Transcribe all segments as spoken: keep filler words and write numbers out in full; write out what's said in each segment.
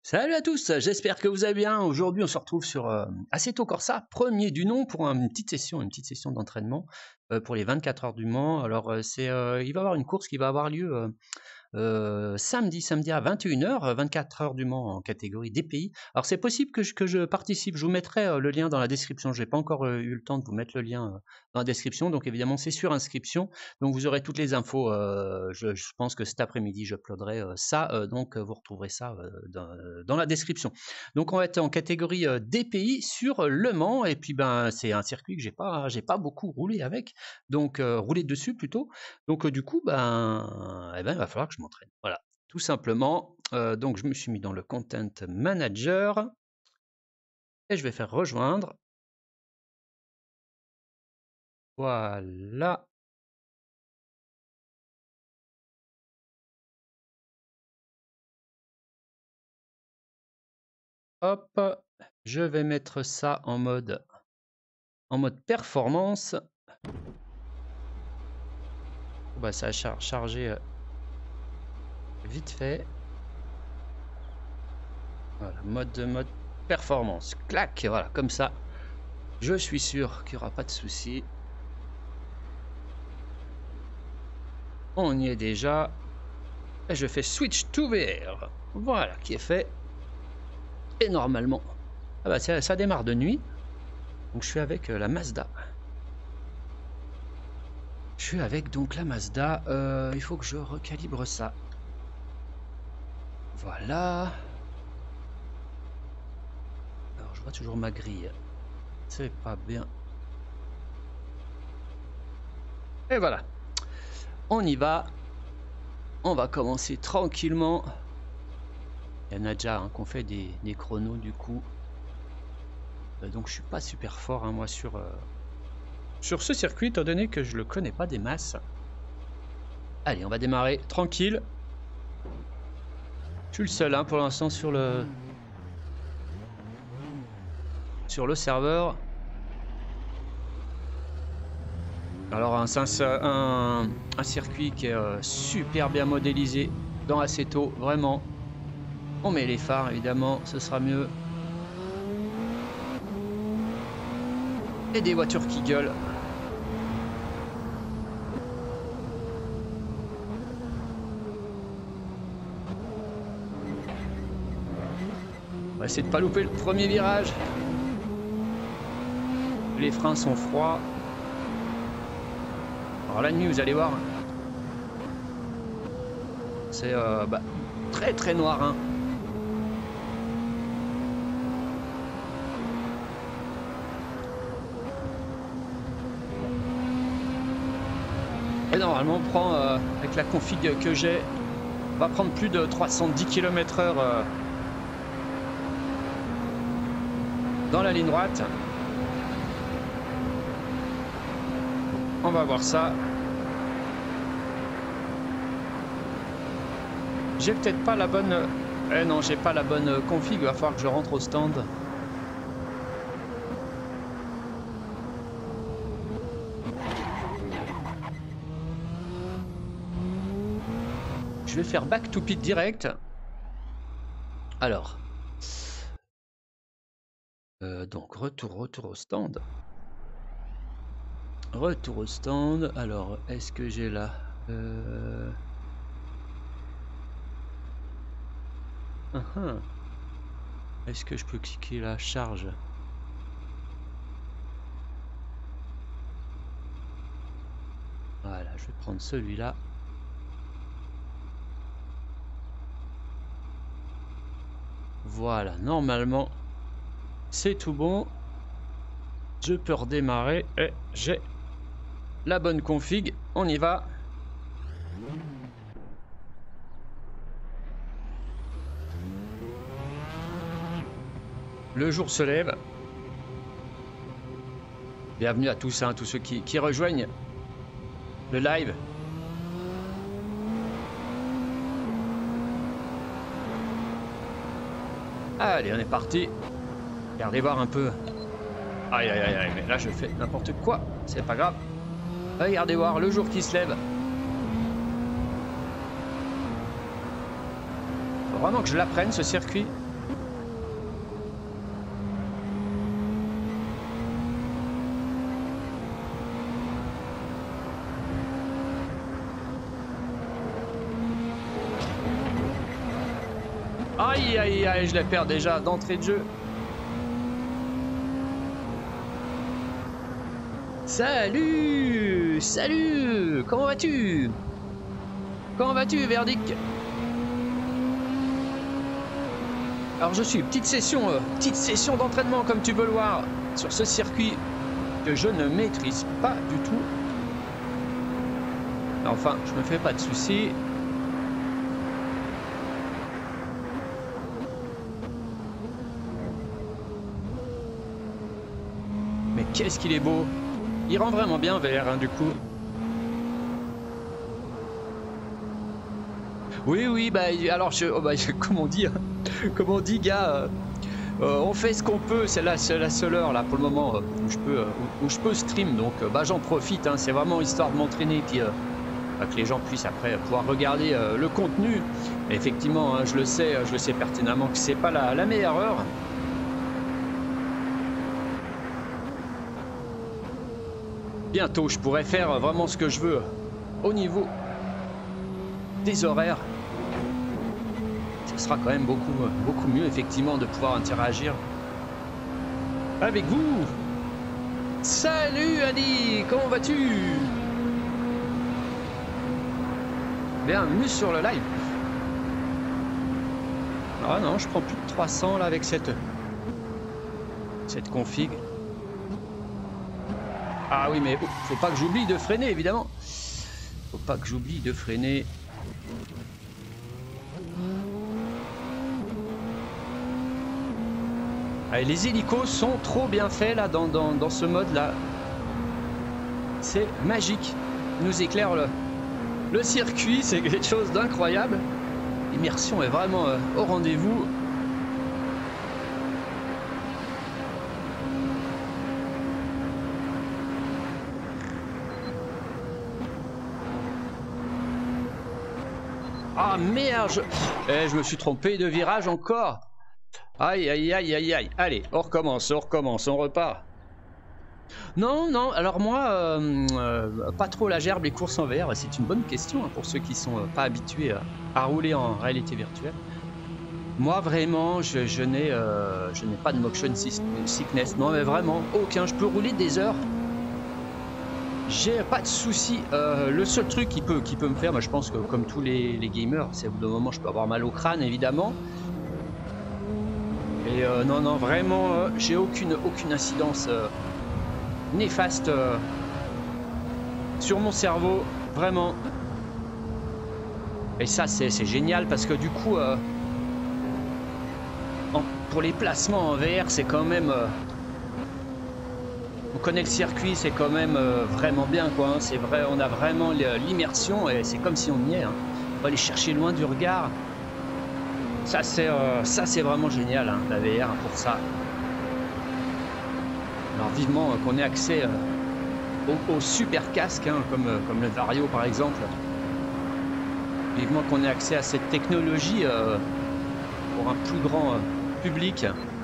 Salut à tous, j'espère que vous allez bien. Aujourd'hui, on se retrouve sur euh, Assetto Corsa, premier du nom pour une petite session, une petite session d'entraînement euh, pour les vingt-quatre heures du Mans. Alors, euh, c'est, euh, il va y avoir une course qui va avoir lieu euh, euh, samedi, samedi à vingt et une heures, vingt-quatre heures du Mans en catégorie D P I. Alors, c'est possible que je, que je participe. Je vous mettrai euh, le lien dans la description. Je n'ai pas encore euh, eu le temps de vous mettre le lien euh, dans la description. Donc, évidemment, c'est sur inscription. Donc, vous aurez toutes les infos. Euh, je, je pense que cet après-midi, j'uploaderai euh, ça. Euh, donc, euh, vous retrouverez ça euh, dans, dans la description. Donc, on va être en catégorie euh, D P I sur Le Mans. Et puis, ben, c'est un circuit que j'ai pas, j'ai pas beaucoup roulé avec. Donc, euh, roulé dessus plutôt. Donc, euh, du coup, ben, eh ben, il va falloir que je m'entraîne. Voilà, tout simplement. Euh, donc, je me suis mis dans le Content Manager. Et je vais faire rejoindre. Voilà. Hop, je vais mettre ça en mode, en mode performance. Bah, ça a char chargé euh, vite fait. Voilà, mode, mode performance. Clac, voilà, comme ça. Je suis sûr qu'il n'y aura pas de souci. On y est déjà. Et je fais switch to V R. Voilà, qui est fait. Et normalement, ah bah ça, ça démarre de nuit. Donc je suis avec euh, la Mazda. Je suis avec donc la Mazda. Euh, il faut que je recalibre ça. Voilà. Alors je vois toujours ma grille. C'est pas bien. Et voilà. On y va. On va commencer tranquillement. Il y en a déjà hein, qu'on fait des, des chronos du coup. Euh, donc je suis pas super fort hein, moi sur, euh, sur ce circuit étant donné que je le connais pas des masses. Allez, on va démarrer tranquille. Je suis le seul hein, pour l'instant sur le sur le serveur. Alors c'est un, un, un circuit qui est euh, super bien modélisé dans Assetto, vraiment. On met les phares évidemment, ce sera mieux. Et des voitures qui gueulent. On va essayer de pas louper le premier virage. Les freins sont froids. Alors la nuit vous allez voir. C'est euh, bah, très très noir hein. Et normalement on prend euh, avec la config que j'ai, on va prendre plus de trois cent dix kilomètres heure euh, dans la ligne droite. On va voir ça. J'ai peut-être pas la bonne... Eh non, j'ai pas la bonne config, il va falloir que je rentre au stand. Je vais faire back to pit direct. Alors. Euh, donc, retour, retour au stand. Retour au stand. Alors, est-ce que j'ai là euh... uh -huh. Est-ce que je peux cliquer la charge? Voilà, je vais prendre celui-là. Voilà, normalement, c'est tout bon. Je peux redémarrer et j'ai la bonne config. On y va. Le jour se lève. Bienvenue à tous, hein, tous ceux qui, qui rejoignent le live. Allez, on est parti. Regardez voir un peu. Aïe, aïe, aïe, aïe, mais là je fais n'importe quoi. C'est pas grave. Regardez voir le jour qui se lève. Faut vraiment que je l'apprenne ce circuit. Aïe, aïe, aïe, je la perds déjà d'entrée de jeu. Salut, salut, comment vas-tu? Comment vas-tu, Verdic? Alors je suis petite session, euh, petite session d'entraînement comme tu peux le voir sur ce circuit que je ne maîtrise pas du tout. Enfin, je me fais pas de soucis. Mais qu'est-ce qu'il est beau! Il rend vraiment bien V R, hein, du coup. Oui, oui, bah alors je, oh, bah, comme on dit, hein, comme on dit, gars, euh, euh, on fait ce qu'on peut. C'est la, la seule heure là pour le moment euh, où je peux, euh, où, où je peux stream. Donc, euh, bah j'en profite. Hein, c'est vraiment histoire de m'entraîner, puis euh, bah, que les gens puissent après pouvoir regarder euh, le contenu. Et effectivement, hein, je le sais, je le sais pertinemment que c'est pas la, la meilleure heure. Bientôt, je pourrais faire vraiment ce que je veux au niveau des horaires. Ce sera quand même beaucoup, beaucoup mieux, effectivement, de pouvoir interagir avec vous. Salut, Adi, comment vas-tu? Bienvenue sur le live. Ah non, je prends plus de trois cents là avec cette, cette config. Ah oui, mais faut pas que j'oublie de freiner, évidemment. Faut pas que j'oublie de freiner. Allez, les hélicos sont trop bien faits là dans, dans, dans ce mode là. C'est magique. Ils nous éclaire le, le circuit, c'est quelque chose d'incroyable. L'immersion est vraiment euh, au rendez-vous. Ah merde, je... Eh, je me suis trompé de virage encore. Aïe, aïe, aïe, aïe, aïe. Allez, on recommence, on recommence, on repart. Non, non, alors moi, euh, euh, pas trop la gerbe, les courses en V R, c'est une bonne question hein, pour ceux qui sont euh, pas habitués à, à rouler en réalité virtuelle. Moi, vraiment, je, je n'ai euh, je n'ai pas de motion sickness, non, mais vraiment, aucun. Je peux rouler des heures. J'ai pas de souci. Euh, le seul truc qui peut, qui peut me faire, bah, je pense que comme tous les, les gamers, c'est au bout d'un moment, je peux avoir mal au crâne, évidemment. Et euh, non, non, vraiment, euh, j'ai aucune, aucune incidence euh, néfaste euh, sur mon cerveau, vraiment. Et ça, c'est génial parce que du coup, euh, en, pour les placements en V R, c'est quand même... Euh, on connaît le circuit, c'est quand même euh, vraiment bien, quoi. Hein, c'est vrai, on a vraiment l'immersion et c'est comme si on y est. Hein. On va aller chercher loin du regard. Ça, c'est euh, ça, c'est vraiment génial, hein, la V R, hein, pour ça. Alors vivement euh, qu'on ait accès euh, au, au super casque, hein, comme, euh, comme le Vario par exemple. Vivement qu'on ait accès à cette technologie euh, pour un plus grand euh, public.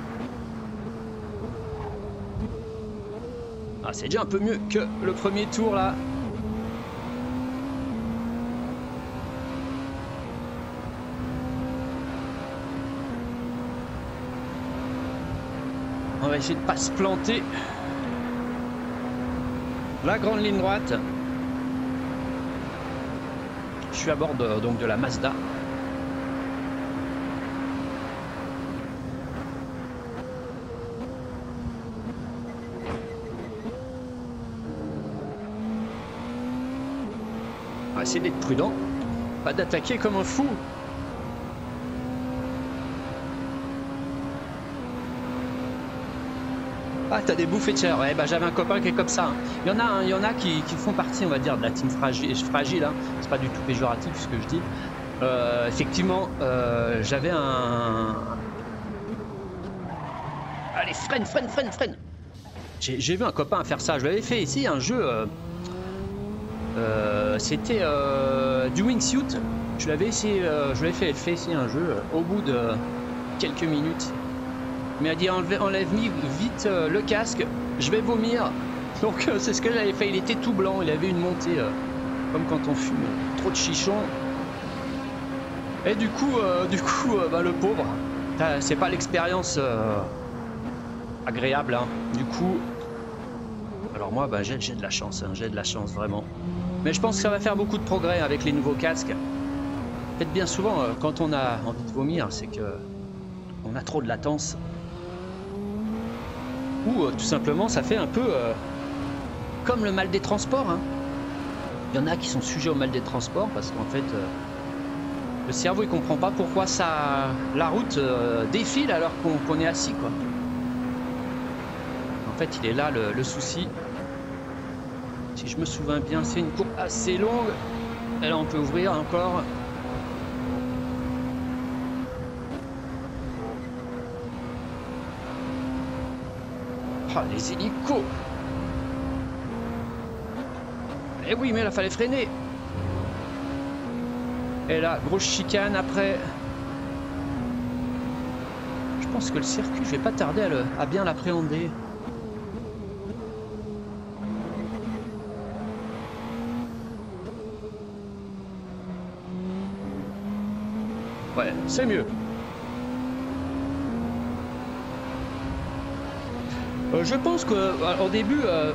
Ah, c'est déjà un peu mieux que le premier tour là. On va essayer de pas se planter. La grande ligne droite. Je suis à bord de, donc de la Mazda. On va essayer d'être prudent, pas d'attaquer comme un fou. Ah, t'as des bouffées de chair. Ouais, bah, j'avais un copain qui est comme ça. Hein. Il y en a, hein, il y en a qui, qui font partie, on va dire, de la team fragile. fragile hein. C'est pas du tout péjoratif ce que je dis. Euh, effectivement, euh, j'avais un... Allez, freine, freine, freine, freine. J'ai vu un copain faire ça. Je l'avais fait ici, un jeu... Euh... Euh, c'était euh, du wingsuit. Je l'avais essayé, euh, je l'avais fait, fait essayer un jeu. Euh, au bout de quelques minutes, il m'a dit enlève, enlève vite euh, le casque, je vais vomir. Donc euh, c'est ce que j'avais fait. Il était tout blanc, il avait une montée euh, comme quand on fume trop de chichon. Et du coup, euh, du coup, euh, bah, le pauvre, c'est pas l'expérience euh, agréable, hein. Du coup, alors moi, bah, j'ai de la chance, hein, j'ai de la chance vraiment. Mais je pense que ça va faire beaucoup de progrès avec les nouveaux casques. Faites bien souvent, euh, quand on a envie de vomir, c'est que on a trop de latence. Ou euh, tout simplement, ça fait un peu euh, comme le mal des transports, hein. Il y en a qui sont sujets au mal des transports parce qu'en fait, euh, le cerveau il comprend pas pourquoi ça, la route euh, défile alors qu'on qu'on est assis, quoi. En fait, il est là le, le souci. Si je me souviens bien, c'est une courbe assez longue. Et là, on peut ouvrir encore. Ah, les hélicos! Eh oui, mais là, fallait freiner. Et là, grosse chicane après. Je pense que le circuit, je vais pas tarder à, le, à bien l'appréhender. Ouais, c'est mieux. Euh, je pense que au début, euh,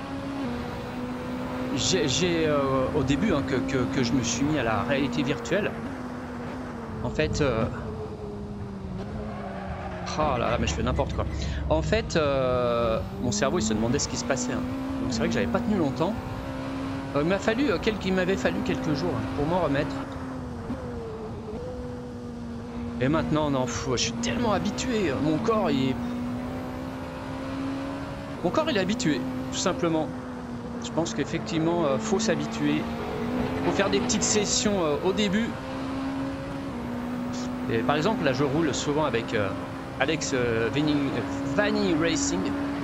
j'ai euh, au début hein, que, que, que je me suis mis à la réalité virtuelle. En fait, euh... oh là là, mais je fais n'importe quoi. En fait, euh, mon cerveau il se demandait ce qui se passait. Hein. Donc c'est vrai que j'avais pas tenu longtemps. Euh, il m'a fallu, euh, quelques, il m'avait fallu quelques jours hein, pour m'en remettre. Et maintenant, non, pff, je suis tellement habitué. Mon corps, il est... Mon corps, il est habitué, tout simplement. Je pense qu'effectivement, euh, faut s'habituer. Faut faire des petites sessions euh, au début. Et par exemple, là, je roule souvent avec euh, Alex euh, Vanny Racing.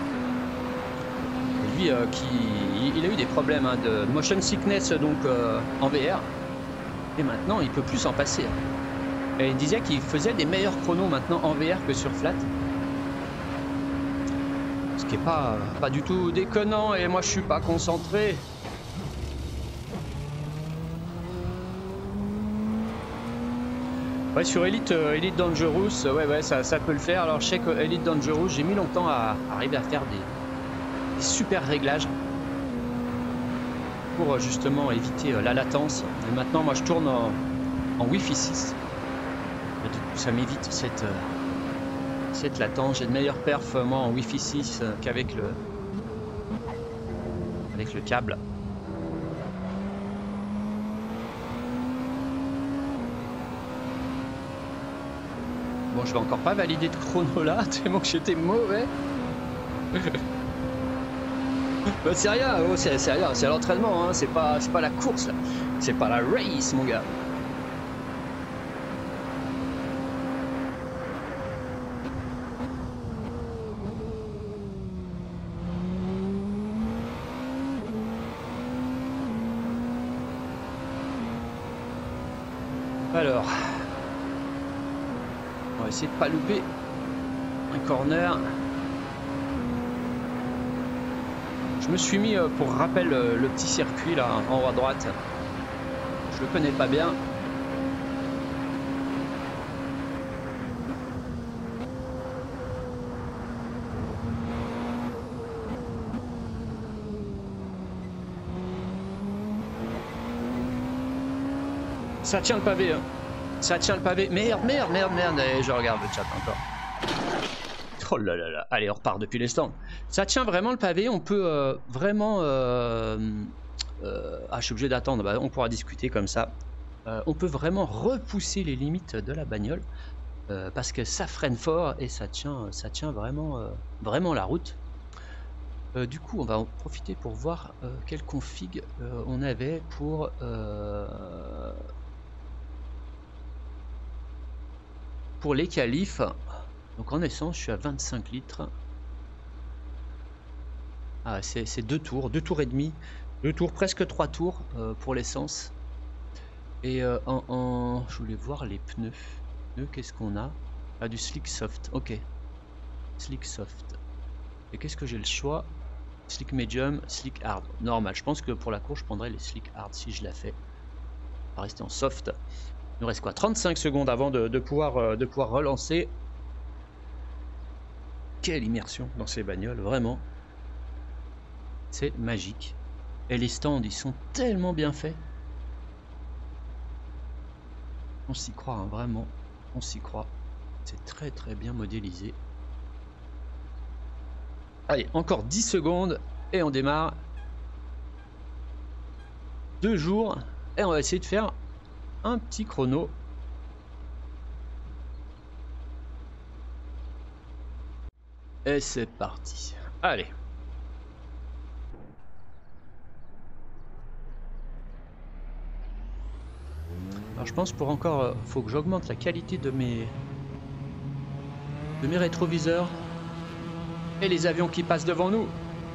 Et lui, euh, qui, il a eu des problèmes hein, de motion sickness donc euh, en V R. Et maintenant, il peut plus s'en passer. Hein. Et il disait qu'il faisait des meilleurs chronos maintenant en V R que sur flat. Ce qui est pas, pas du tout déconnant et moi je suis pas concentré. Ouais, sur Elite, euh, Elite Dangerous, ouais ouais ça, ça peut le faire. Alors je sais que Elite Dangerous, j'ai mis longtemps à, à arriver à faire des, des super réglages pour justement éviter euh, la latence. Et maintenant moi je tourne en, en Wi-Fi six. Et du coup ça m'évite cette, euh, cette latence. J'ai de meilleures perfs moi en Wi-Fi six euh, qu'avec le avec le câble. Bon, je vais encore pas valider de chrono là, tellement que j'étais mauvais. Bah, c'est rien, oh, c'est rien, c'est l'entraînement, hein, c'est pas, pas la course, c'est pas la race, mon gars. Alors, on va essayer de pas louper un corner. Je me suis mis, pour rappel, le petit circuit là en haut à droite. Je le connais pas bien. Ça tient le pavé, hein. Ça tient le pavé. Merde, merde, merde, merde. Et je regarde le chat encore. Oh là là là. Allez, on repart depuis les stands. Ça tient vraiment le pavé. On peut euh, vraiment... Euh, euh, ah, je suis obligé d'attendre. Bah, on pourra discuter comme ça. Euh, on peut vraiment repousser les limites de la bagnole. Euh, parce que ça freine fort et ça tient, ça tient vraiment, euh, vraiment la route. Euh, du coup, on va en profiter pour voir euh, quelle config euh, on avait pour... Euh, Pour les qualifs, donc en essence, je suis à vingt-cinq litres. Ah, c'est deux tours, deux tours et demi, deux tours, presque trois tours euh, pour l'essence. Et euh, en, en, je voulais voir les pneus. Pneus, qu'est-ce qu'on a? Ah, du Slick Soft, ok. Slick Soft. Et qu'est-ce que j'ai le choix? Slick Medium, Slick Hard. Normal, je pense que pour la course, je prendrais les Slick Hard si je la fais. On va rester en soft. Il nous reste quoi, trente-cinq secondes avant de, de, pouvoir, euh, de pouvoir relancer. quelle immersion dans ces bagnoles, vraiment. C'est magique. Et les stands, ils sont tellement bien faits. On s'y croit, hein, vraiment. On s'y croit. C'est très très bien modélisé. Allez, encore dix secondes et on démarre. Deux jours et on va essayer de faire un petit chrono. Et c'est parti. Allez. Alors je pense pour encore, euh, faut que j'augmente la qualité de mes de mes rétroviseurs et les avions qui passent devant nous.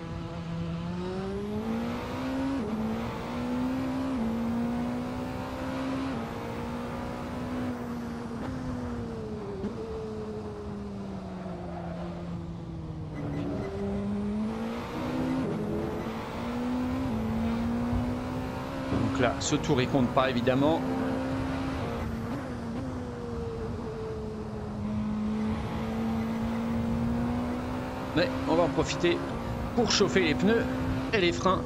Donc là, ce tour il compte pas évidemment. Mais on va en profiter pour chauffer les pneus et les freins.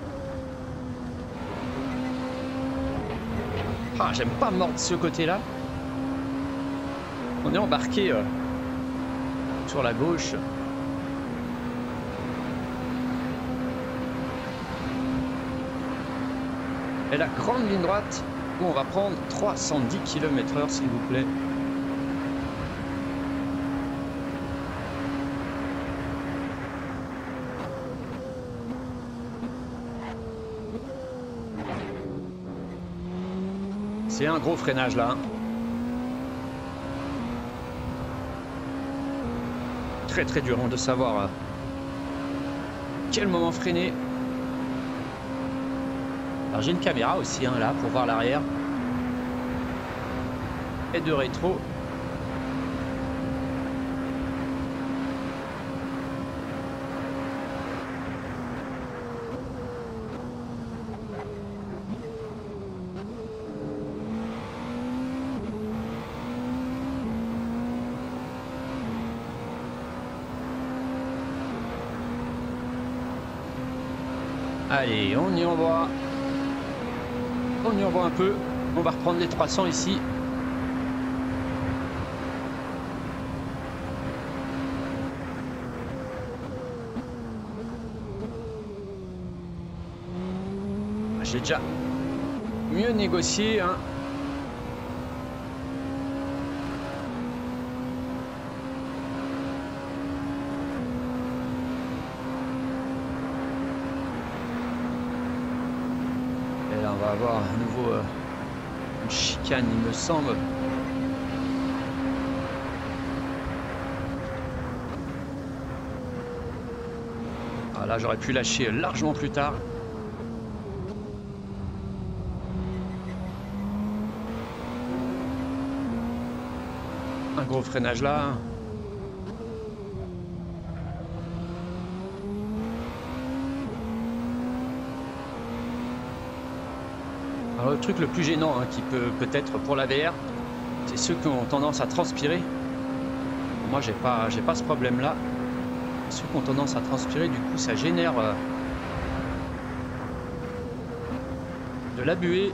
Ah, j'aime pas mordre ce côté-là. On est embarqué euh, sur la gauche. Et la grande ligne droite où on va prendre trois cent dix kilomètres heure, s'il vous plaît. C'est un gros freinage là. Très très dur hein, de savoir à quel moment freiner. Alors j'ai une caméra aussi hein, là pour voir l'arrière. Et de rétro. Allez, on y envoie. On y envoie un peu. On va reprendre les trois cents ici. J'ai déjà mieux négocié, hein. On va avoir à nouveau euh, une chicane, il me semble. Ah, là, j'aurais pu lâcher largement plus tard. Un gros freinage là. Alors, le truc le plus gênant hein, qui peut peut-être pour la V R, c'est ceux qui ont tendance à transpirer. Moi, j'ai pas, j'ai pas ce problème-là. Ceux qui ont tendance à transpirer, du coup, ça génère euh, de la buée.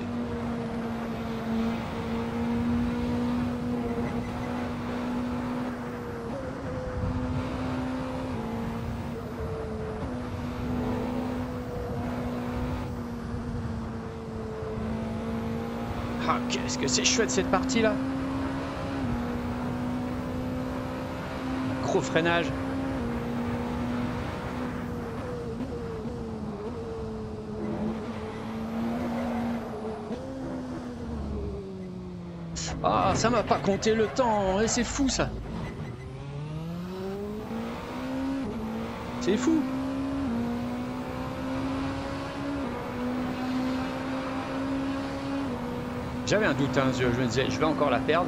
Ah, qu'est-ce que c'est chouette cette partie là. Gros freinage. Ah, ça m'a pas compté le temps, et c'est fou ça. C'est fou. J'avais un doute, hein, je, je me disais, je vais encore la perdre.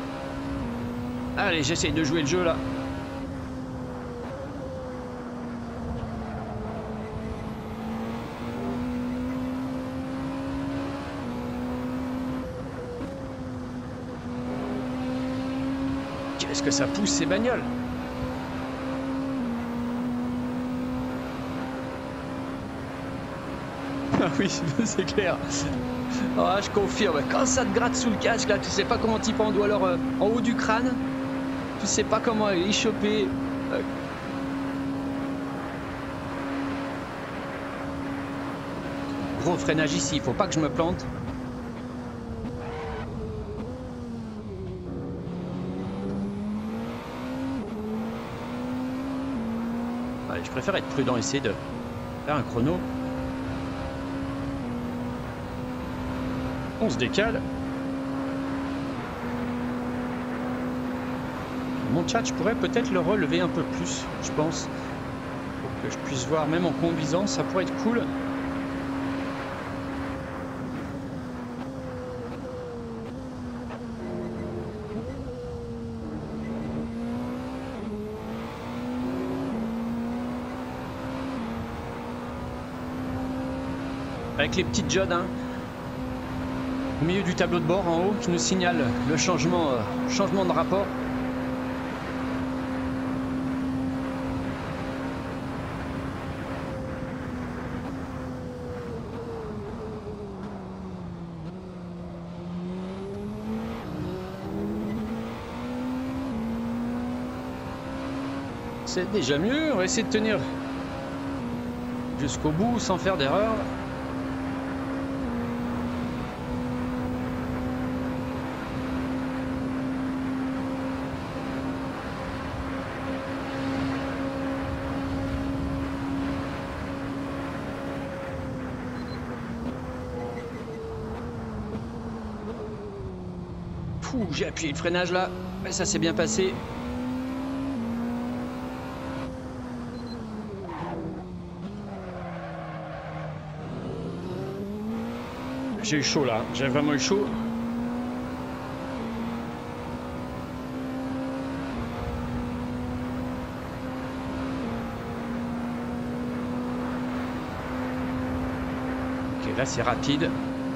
Allez, j'essaye de jouer le jeu là. Qu'est-ce que ça pousse ces bagnoles? Ah oui, c'est clair. Ah, je confirme. Quand ça te gratte sous le casque, là, tu sais pas comment t'y prendre. Ou alors euh, en haut du crâne, tu sais pas comment y choper. Euh... Gros freinage ici, il faut pas que je me plante. Allez, je préfère être prudent, essayer de faire un chrono. On se décale. Mon chat, je pourrais peut-être le relever un peu plus, je pense. Pour que je puisse voir, même en conduisant, ça pourrait être cool. Avec les petites diodes, hein, au milieu du tableau de bord en haut qui nous signale le changement, euh, changement de rapport. C'est déjà mieux, on va essayer de tenir jusqu'au bout sans faire d'erreur. J'ai appuyé le freinage là, mais ça s'est bien passé. J'ai eu chaud là, j'ai vraiment eu chaud. Ok, là c'est rapide.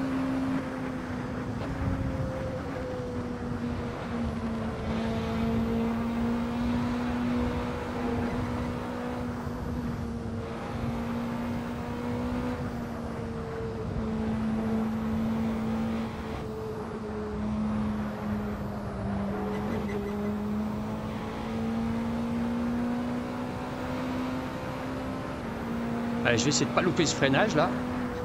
Allez, je vais essayer de pas louper ce freinage là.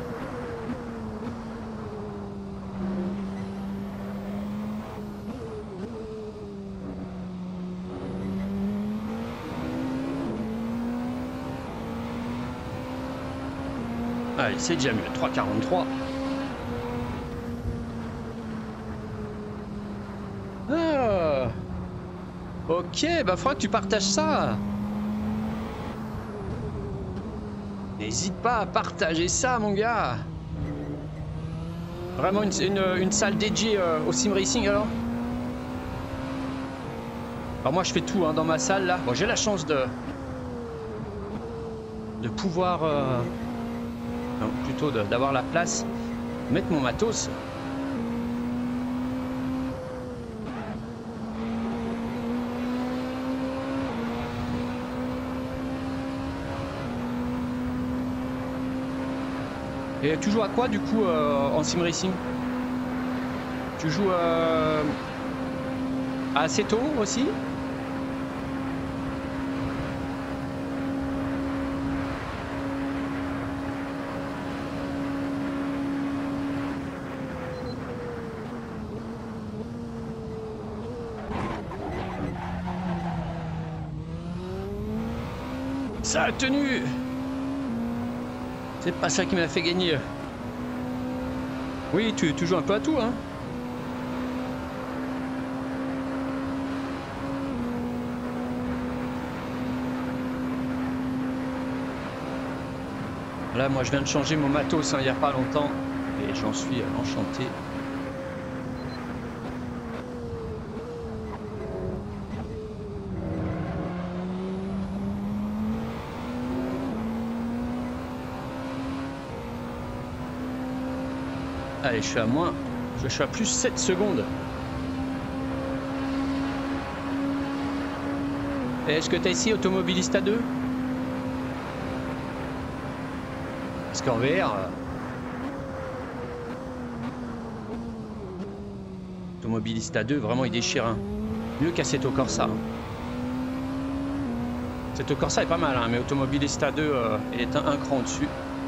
Allez, c'est déjà mieux, trois quarante-trois. Ah. Ok, bah faudra que tu partages ça. N'hésite pas à partager ça, mon gars. Vraiment une, une, une salle dédiée euh, au sim racing alors. Alors moi je fais tout hein, dans ma salle là. Bon, j'ai la chance de de pouvoir euh, non, plutôt d'avoir la place, mettre mon matos. Et tu joues à quoi du coup euh, en sim racing? Tu joues euh, à Assetto aussi? Ça a tenu! C'est pas ça qui m'a fait gagner. Oui, tu, tu joues un peu à tout, hein. Là, moi, je viens de changer mon matos hein, il n'y a pas longtemps et j'en suis enchanté. Allez, je suis à moins, je suis à plus sept secondes. Est-ce que tu as essayé Automobilista deux? Parce qu'en V R... Automobilista deux, vraiment il déchire. Hein. Mieux qu'Assetto Corsa. Hein. Assetto Corsa est pas mal, hein, mais Automobilista deux euh, est un, un cran au-dessus.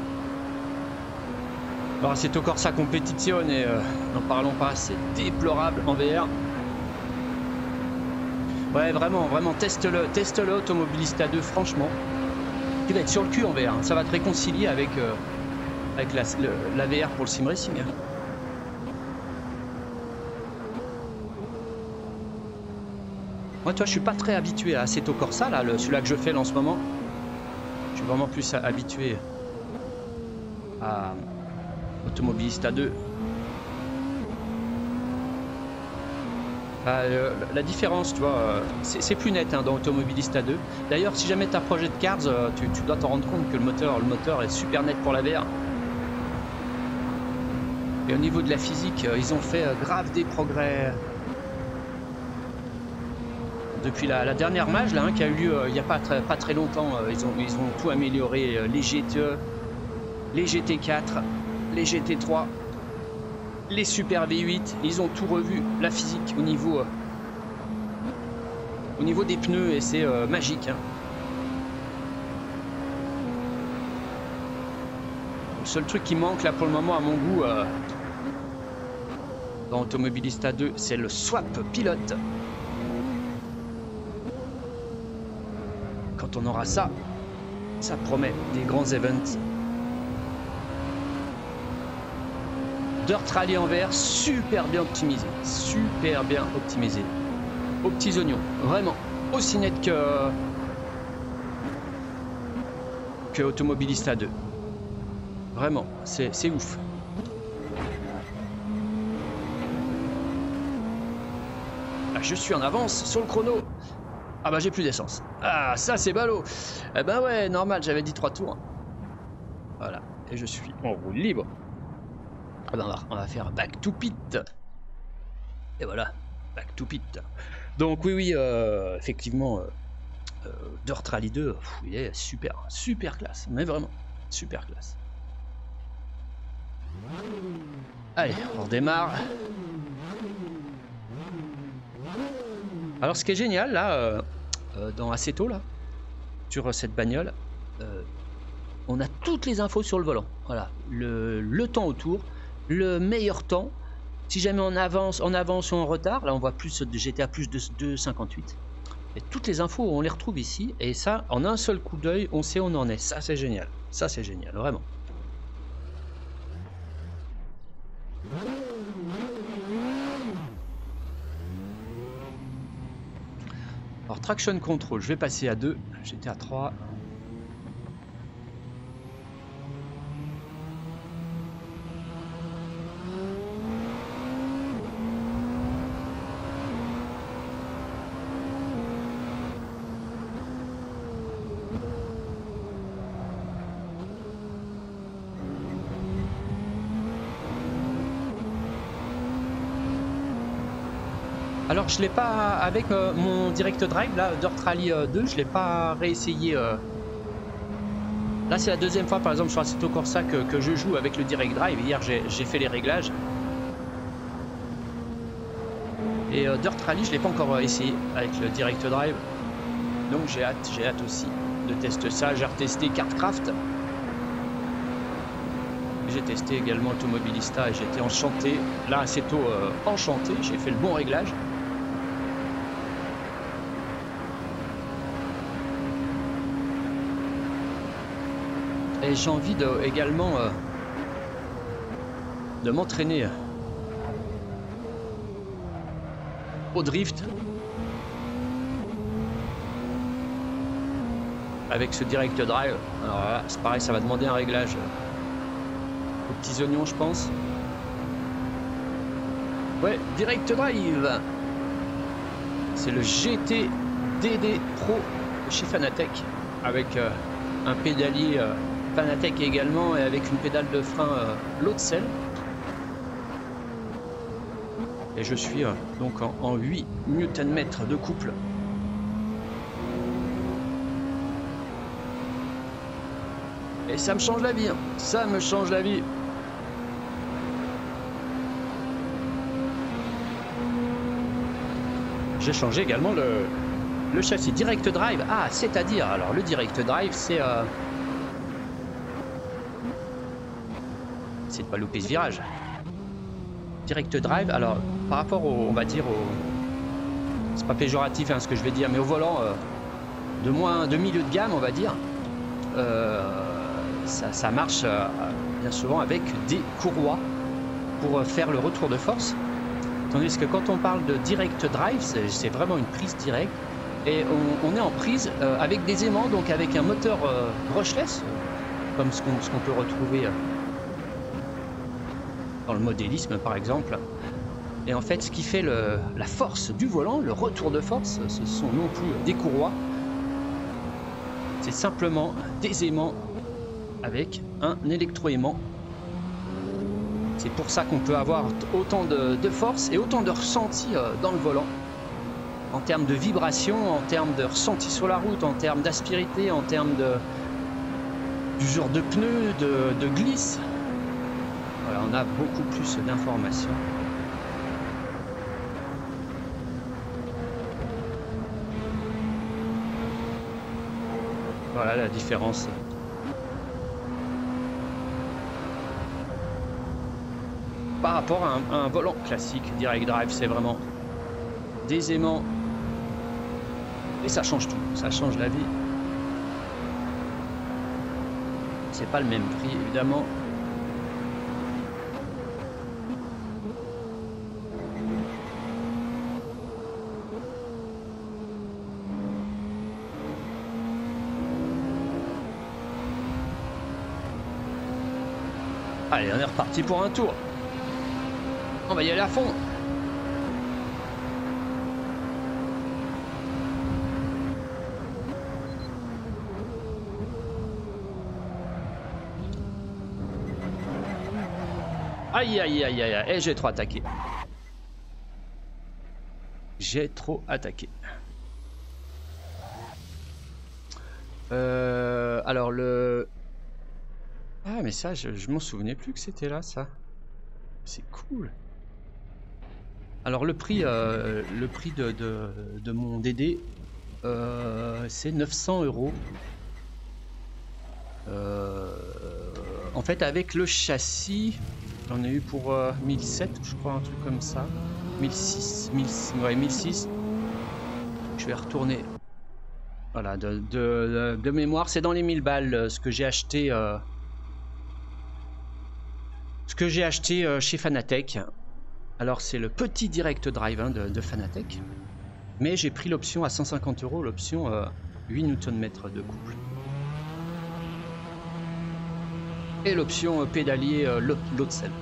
Alors Assetto Corsa Competizione, et euh, n'en parlons pas, c'est déplorable en V R. Ouais, vraiment, vraiment, teste-le, teste-le Automobilista deux, franchement. Tu vas être sur le cul en V R, hein. Ça va te réconcilier avec, euh, avec la, le, la V R pour le sim racing. Hein. Moi, toi, je suis pas très habitué à Assetto Corsa, là, celui-là que je fais là, en ce moment. Je suis vraiment plus habitué à Automobilista deux. Bah, euh, la différence, tu vois, euh, c'est plus net hein, dans Automobilista deux. D'ailleurs, si jamais tu as projet de Cars, euh, tu, tu dois t'en rendre compte que le moteur, le moteur est super net pour la V R. Et au niveau de la physique, euh, ils ont fait euh, grave des progrès. Depuis la, la dernière mage là, hein, qui a eu lieu euh, il n'y a pas très, pas très longtemps, euh, ils, ont, ils ont tout amélioré, euh, les G T E, les G T quatre, les G T trois, les Super V huit, ils ont tout revu, la physique au niveau, euh, au niveau des pneus, et c'est euh, magique. Hein. Le seul truc qui manque là pour le moment à mon goût euh, dans Automobilista deux, c'est le swap pilote. Quand on aura ça, ça promet des grands events. Dirt Rally en V R, super bien optimisé, super bien optimisé. Aux petits oignons, vraiment, aussi net que que Automobilista deux. Vraiment, c'est ouf. Là, je suis en avance sur le chrono. Ah bah j'ai plus d'essence. Ah ça c'est ballot. Eh ben ouais, normal, j'avais dit trois tours. Voilà, et je suis en roue libre. Ah ben on va, on va faire back to pit. Et voilà, back to pit. Donc oui, oui, euh, effectivement, euh, euh, Dirt Rally deux, pff, il est super, super classe. Mais vraiment, super classe. Allez, on redémarre. Alors ce qui est génial là, euh, euh, dans Assetto là, sur euh, cette bagnole, euh, on a toutes les infos sur le volant. Voilà, le, le temps autour, le meilleur temps. Si jamais on avance, on avance ou en retard, là on voit plus de G T A plus de deux virgule cinquante-huit. Et toutes les infos, on les retrouve ici. Et ça, en un seul coup d'œil, on sait où on en est. Ça c'est génial. Ça c'est génial, vraiment. Alors traction control, je vais passer à deux, j'étais à trois. Alors je l'ai pas avec euh, mon direct drive là, Dirt Rally euh, deux, je l'ai pas réessayé. Euh... Là c'est la deuxième fois par exemple sur Assetto Corsa que, que je joue avec le direct drive. Hier j'ai fait les réglages. Et euh, Dirt Rally je l'ai pas encore essayé avec le direct drive. Donc j'ai hâte, j'ai hâte aussi de tester ça. J'ai retesté Kartcraft. J'ai testé également Automobilista et j'étais enchanté. Là Assetto euh, enchanté, j'ai fait le bon réglage. Et j'ai envie de, également euh, de m'entraîner au drift avec ce direct drive. Alors là, c'est pareil, ça va demander un réglage aux petits oignons, je pense. Ouais, direct drive. C'est le G T D D Pro chez Fanatec avec euh, un pédalier euh, Fanatec également et avec une pédale de frein euh, Lotusel. Et je suis euh, donc en, en huit newton mètres de couple. Et ça me change la vie, hein. Ça me change la vie. J'ai changé également le, le châssis Direct Drive. Ah, c'est-à-dire, alors le Direct Drive, c'est... Euh, c'est de pas louper ce virage. Direct Drive, alors par rapport au, on va dire au... C'est pas péjoratif hein, ce que je vais dire, mais au volant euh, de moins de milieu de gamme, on va dire, euh, ça, ça marche euh, bien souvent avec des courroies pour faire le retour de force. Tandis que quand on parle de Direct Drive, c'est vraiment une prise directe. Et on, on est en prise euh, avec des aimants, donc avec un moteur euh, brushless, comme ce qu'on ce qu'on peut retrouver euh, dans le modélisme par exemple. Et en fait, ce qui fait le, la force du volant, le retour de force, ce sont non plus des courroies, c'est simplement des aimants avec un électroaimant. C'est pour ça qu'on peut avoir autant de, de force et autant de ressenti euh, dans le volant. En termes de vibration, en termes de ressenti sur la route, en termes d'aspérité, en termes de du genre de pneus, de, de glisse. Voilà, on a beaucoup plus d'informations. Voilà la différence. Par rapport à un, à un volant classique, Direct Drive, c'est vraiment des aimants et ça change tout, ça change la vie. C'est pas le même prix évidemment. Allez, on est reparti pour un tour. On va y aller à fond. Aïe aïe aïe aïe, et j'ai trop attaqué. J'ai trop attaqué. Euh, alors le... Ah mais ça, je, je m'en souvenais plus que c'était là ça. C'est cool. Alors le prix, euh, le prix de, de, de mon D D, euh, c'est neuf cents euros. Euh, en fait avec le châssis, j'en ai eu pour euh, mille sept je crois, un truc comme ça. mille six, mille, ouais, mille six. Je vais retourner. Voilà, de, de, de, de mémoire, c'est dans les mille balles ce que j'ai acheté. Euh, ce que j'ai acheté euh, chez Fanatec. Alors c'est le petit Direct Drive hein, de, de Fanatec, mais j'ai pris l'option à cent cinquante euros, l'option euh, huit newton mètres de couple. Et l'option euh, pédalier euh, l'autre selle.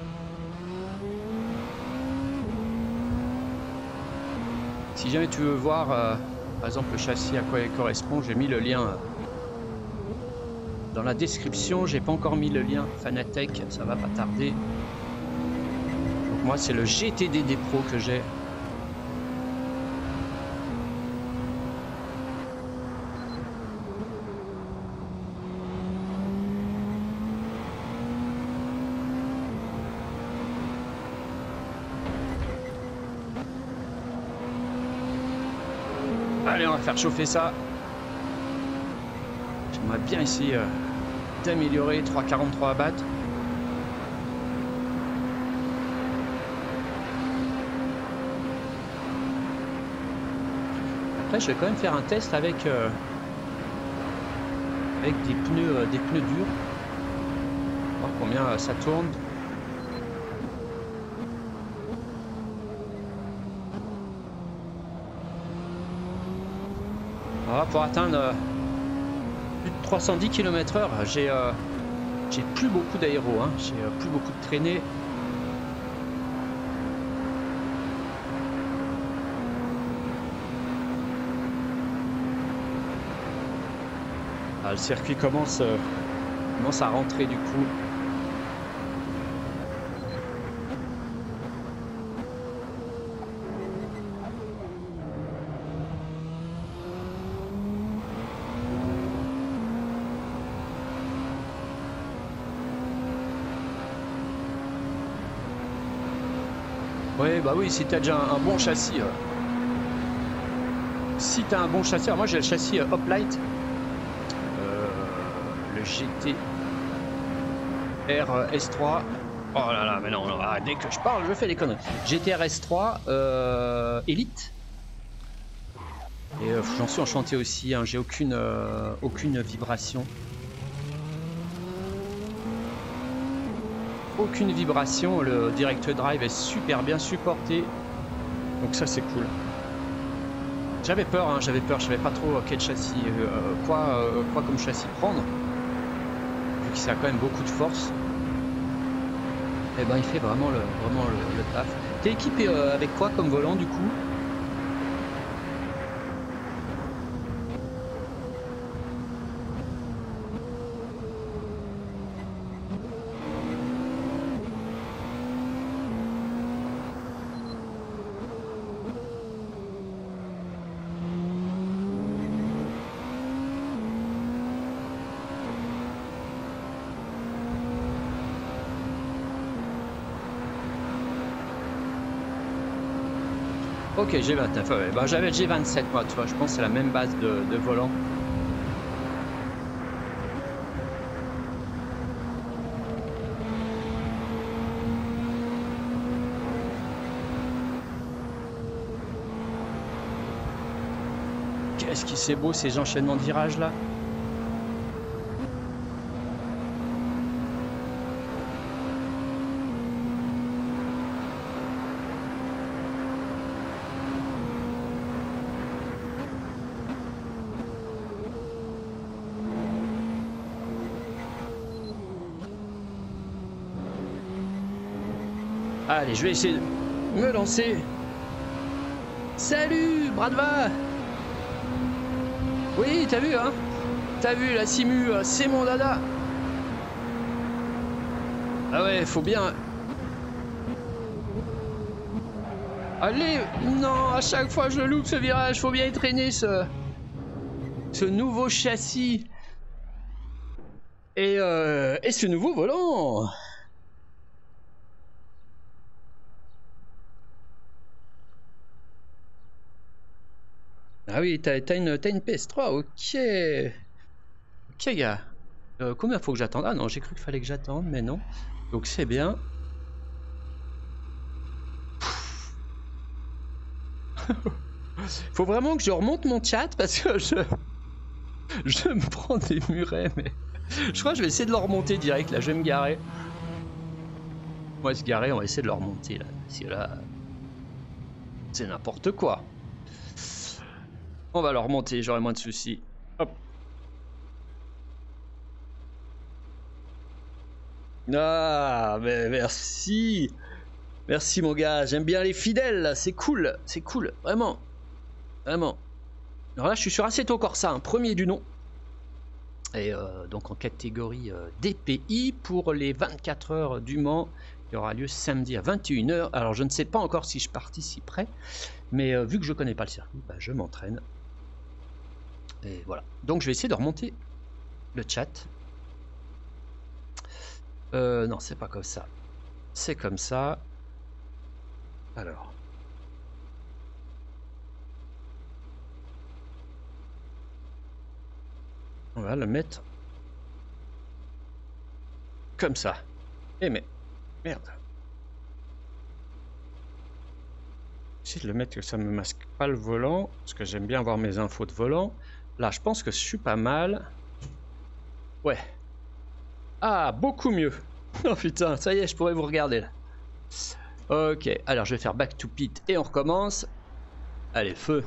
Si jamais tu veux voir euh, par exemple le châssis à quoi il correspond, j'ai mis le lien euh, dans la description, j'ai pas encore mis le lien Fanatec, ça va pas tarder. Moi, c'est le G T D D Pro que j'ai. Allez, on va faire chauffer ça. J'aimerais bien essayer euh, d'améliorer trois quarante-trois à battre. Après, je vais quand même faire un test avec euh, avec des pneus euh, des pneus durs. Voir combien euh, ça tourne. Alors, pour atteindre euh, plus de trois cent dix kilomètres heure, j'ai euh, j'ai plus beaucoup d'aéro, hein, j'ai euh, plus beaucoup de traînées. Ah, le circuit commence, euh, commence à rentrer du coup. Oui, bah oui, si tu as déjà un, un bon châssis. Euh, si tu as un bon châssis, alors moi j'ai le châssis euh, Hoplite, euh, le G T R S trois. Oh là là, mais non, non ah, dès que je parle, je fais des conneries. G T R S trois euh, Elite. Et euh, j'en suis enchanté aussi, hein, j'ai aucune, euh, aucune vibration. Aucune vibration, le direct drive est super bien supporté. Donc ça c'est cool. J'avais peur, hein, j'avais peur, je savais pas trop quel châssis, euh, quoi, euh, quoi comme châssis prendre. Vu que ça a quand même beaucoup de force. Et ben il fait vraiment le, vraiment le, le taf. T'es équipé euh, avec quoi comme volant du coup? Ok, G vingt-neuf, ouais. Bah, j'avais le G vingt-sept moi, tu vois, je pense que c'est la même base de, de volant. Qu'est-ce qui c'est beau ces enchaînements de virages là? Allez, je vais essayer de me lancer. Salut, Bradva. Oui, t'as vu, hein? T'as vu, la simu, c'est mon dada. Ah ouais, faut bien... Allez, non, à chaque fois je loupe ce virage, faut bien entraîner ce... Ce nouveau châssis. Et, euh... Et ce nouveau volant. Ah oui, t'as une, une P S trois, ok. Ok, gars. Euh, combien faut que j'attende? Ah non, j'ai cru qu'il fallait que j'attende, mais non. Donc c'est bien. Faut vraiment que je remonte mon chat parce que je... Je me prends des murets, mais... Je crois que je vais essayer de le remonter direct, là. Je vais me garer. On va se garer, on va essayer de le remonter, là. Parce que là... C'est n'importe quoi. On va le remonter, j'aurai moins de soucis. Hop. Ah, mais merci. Merci mon gars, j'aime bien les fidèles, c'est cool, c'est cool, vraiment. Vraiment. Alors là, je suis sur Assetto Corsa, un premier du nom. Et euh, donc en catégorie euh, D P I pour les vingt-quatre heures du Mans, qui aura lieu samedi à vingt et une heures. Alors je ne sais pas encore si je participerai, mais euh, vu que je connais pas le circuit, bah, je m'entraîne. Et voilà. Donc je vais essayer de remonter le chat. Euh, non, c'est pas comme ça. C'est comme ça. Alors. On va le mettre comme ça. Eh mais, merde. J'essaie de le mettre que ça ne me masque pas le volant, parce que j'aime bien avoir mes infos de volant. Là, je pense que je suis pas mal. Ouais. Ah, beaucoup mieux. Oh putain, ça y est, je pourrais vous regarder là. Ok, alors je vais faire back to pit et on recommence. Allez, feu.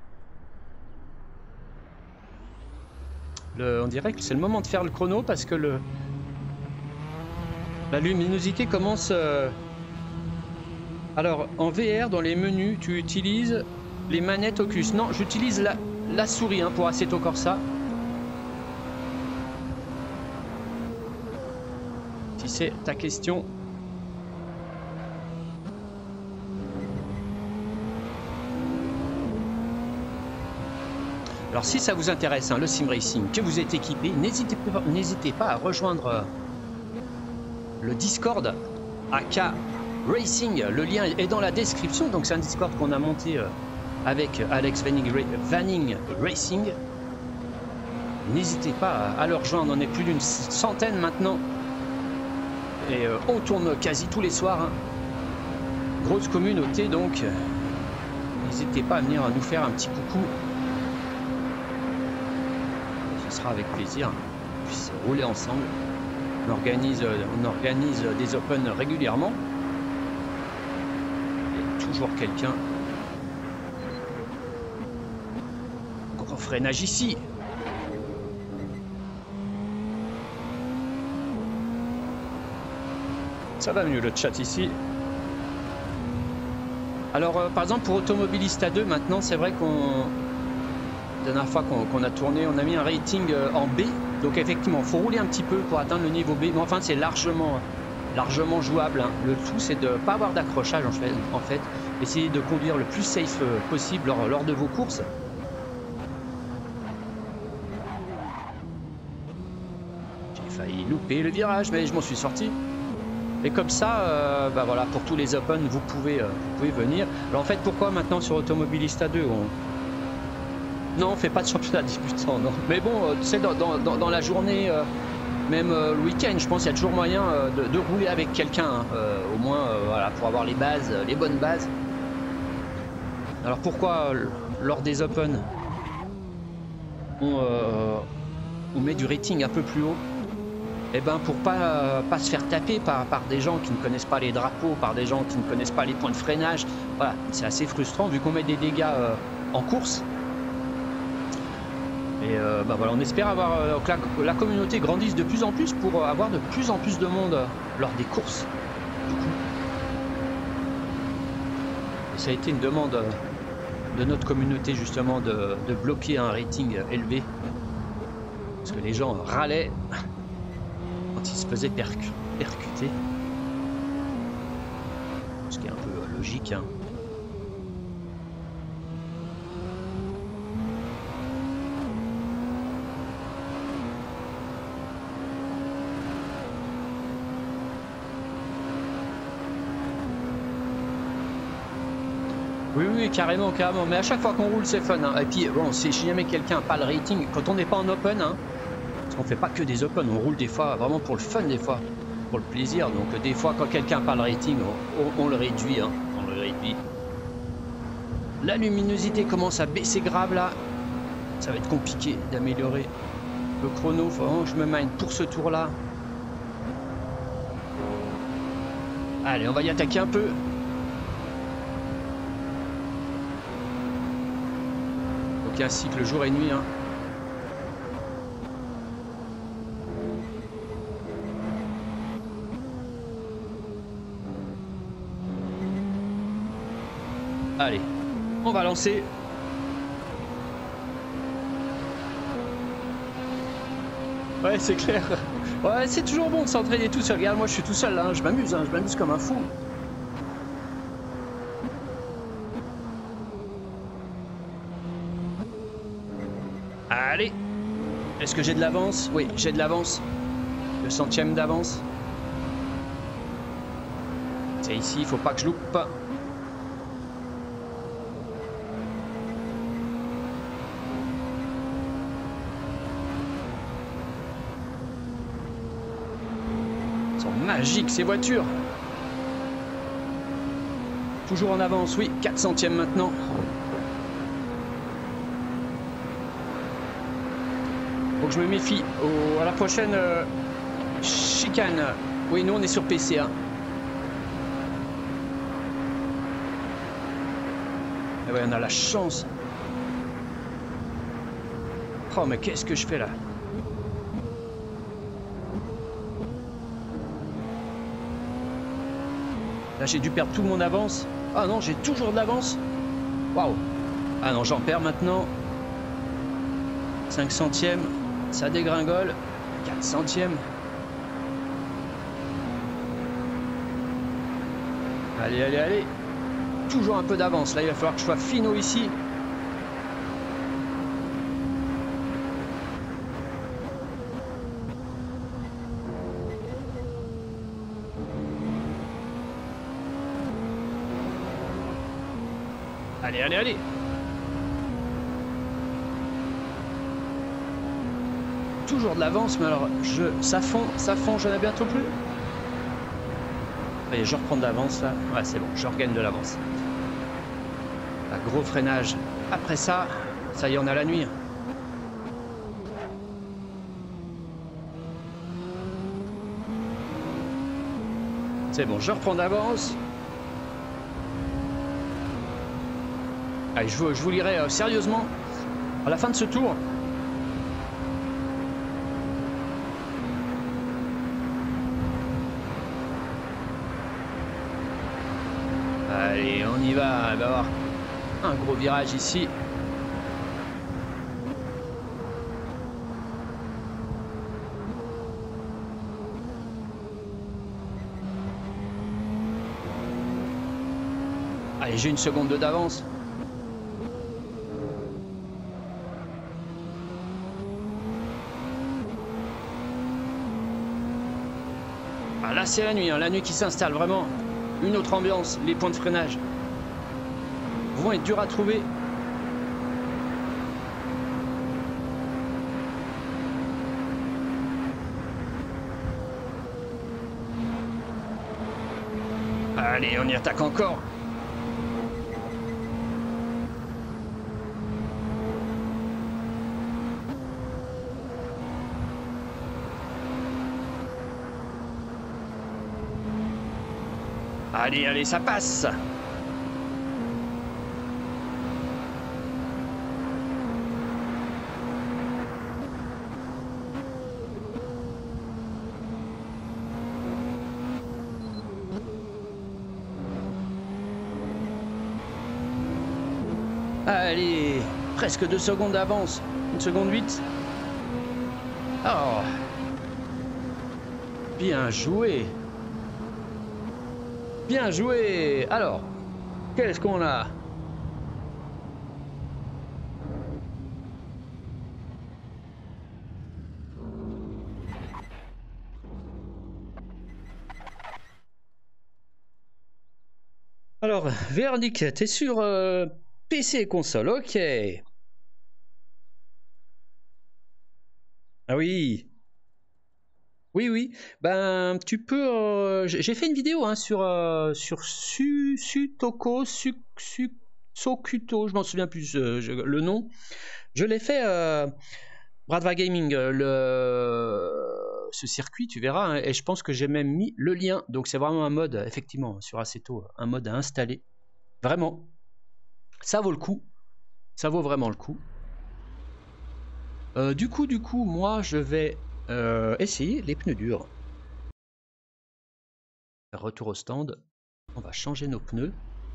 Le, on dirait que c'est le moment de faire le chrono parce que le la luminosité commence... Euh... Alors, en V R, dans les menus, tu utilises les manettes Oculus. Non, j'utilise la, la souris hein, pour Assetto Corsa. Si c'est ta question. Alors si ça vous intéresse, hein, le sim racing, que vous êtes équipé, n'hésitez pas, n'hésitez pas à rejoindre le Discord A K Racing. Le lien est dans la description. Donc c'est un Discord qu'on a monté euh, avec Alex Vanning, Vanning Racing. N'hésitez pas à, à le rejoindre. On est plus d'une centaine maintenant. Et euh, on tourne quasi tous les soirs. Hein. Grosse communauté donc. N'hésitez pas à venir nous faire un petit coucou. Ce sera avec plaisir. On puisse rouler ensemble. On organise, on organise des Open régulièrement. Il y a toujours quelqu'un. Gros freinage ici. Ça va mieux le chat ici. Alors euh, par exemple pour Automobilista deux maintenant c'est vrai qu'on la dernière fois qu'on qu'on a tourné on a mis un rating euh, en B, donc effectivement il faut rouler un petit peu pour atteindre le niveau B, mais enfin c'est largement largement jouable hein. Le tout c'est de ne pas avoir d'accrochage en fait, en fait essayer de conduire le plus safe euh, possible lors, lors de vos courses. J'ai failli louper le virage mais je m'en suis sorti. Et comme ça, euh, bah voilà, pour tous les Open, vous pouvez, euh, vous pouvez venir. Alors en fait, pourquoi maintenant sur Automobilista deux on... Non, on fait pas de championnat débutant, non. Mais bon, euh, tu sais, dans, dans, dans la journée, euh, même euh, le week-end, je pense qu'il y a toujours moyen euh, de, de rouler avec quelqu'un, hein, euh, au moins, euh, voilà, pour avoir les bases, les bonnes bases. Alors pourquoi, euh, lors des Open, on, euh, on met du rating un peu plus haut? Eh ben pour pas, euh, pas se faire taper par, par des gens qui ne connaissent pas les drapeaux, par des gens qui ne connaissent pas les points de freinage. Voilà, c'est assez frustrant vu qu'on met des dégâts euh, en course. Et euh, bah voilà, on espère avoir euh, que la, la communauté grandisse de plus en plus pour avoir de plus en plus de monde euh, lors des courses. Du coup. Et ça a été une demande euh, de notre communauté justement de, de bloquer un rating élevé. Parce que les gens râlaient. Quand il se faisait percu percuter. Ce qui est un peu euh, logique. Hein. Oui, oui, carrément, carrément. Mais à chaque fois qu'on roule, c'est fun. Hein. Et puis, bon, si jamais quelqu'un n'a pas le rating, quand on n'est pas en open, hein, on fait pas que des open, on roule des fois vraiment pour le fun, des fois pour le plaisir. Donc des fois quand quelqu'un parle rating, on, on, on le réduit, hein, on le réduit. La luminosité commence à baisser grave là. Ça va être compliqué d'améliorer le chrono. Faut vraiment que je me mine pour ce tour là. Allez, on va y attaquer un peu. Donc il y a un cycle jour et nuit. Hein. Allez, on va lancer. Ouais, c'est clair. Ouais, c'est toujours bon de s'entraîner tout seul. Regarde, moi je suis tout seul là, hein. Je m'amuse, hein. Je m'amuse comme un fou. Allez. Est-ce que j'ai de l'avance? Oui, j'ai de l'avance. Le centième d'avance. C'est ici, il faut pas que je loupe. Magique ces voitures. Toujours en avance, oui, quatre centièmes maintenant. Faut que je me méfie au, à la prochaine euh, chicane. Oui, nous on est sur P C. Hein. Et ouais, on a la chance. Oh mais qu'est-ce que je fais là? Là, j'ai dû perdre tout mon avance. Ah non, j'ai toujours de l'avance. Waouh. Ah non, j'en perds maintenant. cinq centièmes. Ça dégringole. quatre centièmes. Allez, allez, allez. Toujours un peu d'avance. Là, il va falloir que je sois finaux ici. Allez, allez, allez. Toujours de l'avance, mais alors je, ça fond, ça fond, j'en ai bientôt plus. Allez, je reprends de l'avance là. Ouais, c'est bon, je regagne de l'avance. Gros freinage. Après ça, ça y est, on a la nuit. C'est bon, je reprends d'avance. Allez, je vous, je vous lirai euh, sérieusement à la fin de ce tour. Allez, on y va. Il va y avoir un gros virage ici. Allez, j'ai une seconde d'avance. Ah, là, c'est la nuit, hein, la nuit qui s'installe vraiment. Une autre ambiance, les points de freinage vont être durs à trouver. Allez, on y attaque encore. Allez, allez, ça passe. Allez, presque deux secondes d'avance. Une seconde huit. Oh. Bien joué. Bien joué. Alors, qu'est-ce qu'on a? Alors, Véronique, t'es sur euh, P C et console, ok. Ah oui. Oui, oui. Ben, tu peux. euh, j'ai j'ai fait une vidéo hein, sur euh, sur Su Sutoko Su Su Sokuto, je m'en souviens plus euh, je- le nom. Je l'ai fait euh, Bradva Gaming, euh, le ce circuit, tu verras, hein, et je pense que j'ai même mis le lien. Donc c'est vraiment un mode, effectivement, sur Assetto, un mode à installer. Vraiment, ça vaut le coup. Ça vaut vraiment le coup. Euh, du coup, du coup, moi, je vais euh, essayer les pneus durs. Retour au stand. On va changer nos pneus.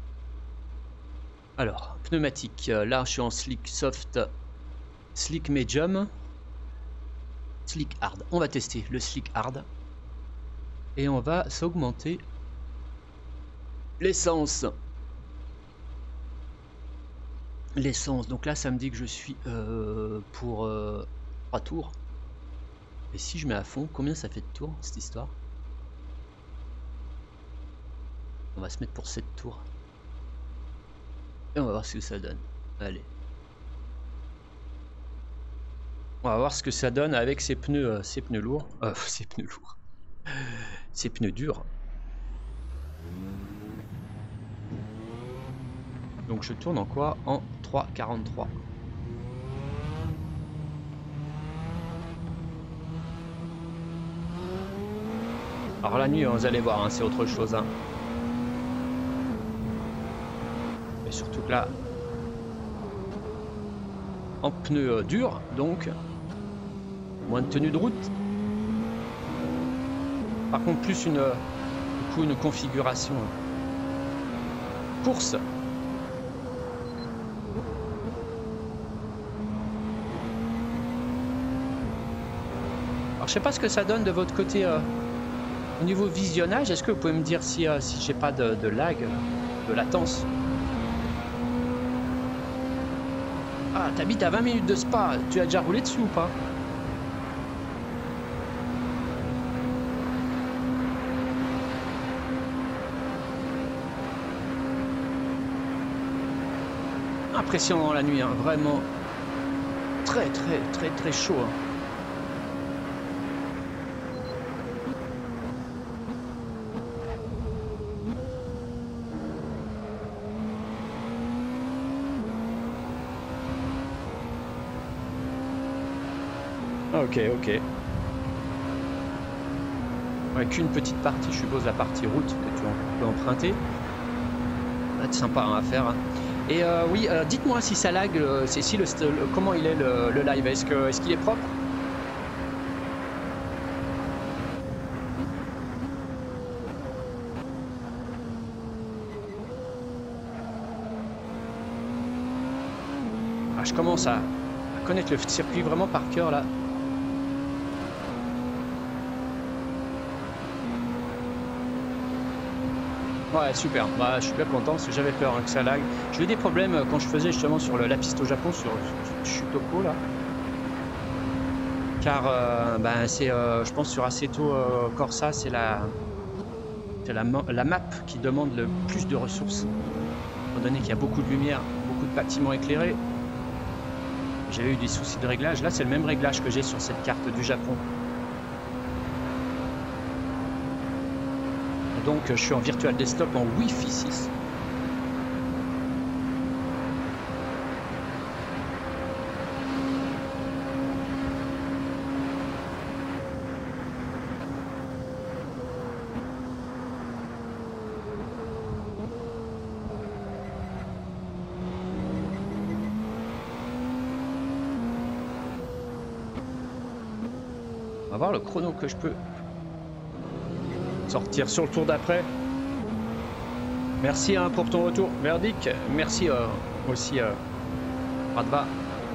Alors, pneumatique. euh, Là, je suis en slick soft, slick medium, slick hard. On va tester le slick hard. Et on va s'augmenter l'essence. L'essence. Donc là, ça me dit que je suis euh, pour euh, trois tours. Et si je mets à fond, combien ça fait de tours, cette histoire? On va se mettre pour sept tours. Et on va voir ce que ça donne. Allez. On va voir ce que ça donne avec ces pneus, euh, ces pneus lourds. Euh, ces pneus lourds. Ces pneus durs. Donc je tourne en quoi? En trois quarante-trois. Alors la nuit, vous allez voir, hein, c'est autre chose. Hein. Et surtout que là, en pneus euh, durs, donc moins de tenue de route. Par contre, plus une, du coup, une configuration course. Alors je sais pas ce que ça donne de votre côté euh, au niveau visionnage. Est-ce que vous pouvez me dire si, euh, si j'ai pas de, de lag, de latence? Ah, t'habites à vingt minutes de Spa, tu as déjà roulé dessus ou pas? impressionnant la nuit, hein, vraiment très très très très chaud. Hein. Ok, ok. Ouais, qu'une petite partie, je suppose, la partie route que tu peux emprunter. Ça va être sympa hein, à faire. Hein. Et euh, oui, euh, dites-moi si ça lag, euh, c'est si le, le, comment il est le, le live, est-ce que est-ce qu'il est propre? Ah, je commence à, à connaître le circuit vraiment par cœur là. Ouais, super. Bah, je suis bien content parce que j'avais peur hein, que ça lag. J'ai eu des problèmes quand je faisais justement sur le, la piste au Japon, sur, sur Shutoko là. Car euh, bah, c'est, euh, je pense, sur Assetto euh, Corsa, c'est la, la, la map qui demande le plus de ressources. Étant donné qu'il y a beaucoup de lumière, beaucoup de bâtiments éclairés. J'ai eu des soucis de réglage. Là, c'est le même réglage que j'ai sur cette carte du Japon. Donc je suis en Virtual Desktop en Wi-Fi six. On va voir le chrono que je peux sortir sur le tour d'après. Merci hein, pour ton retour, Merdic. Merci euh, aussi, euh, Radva.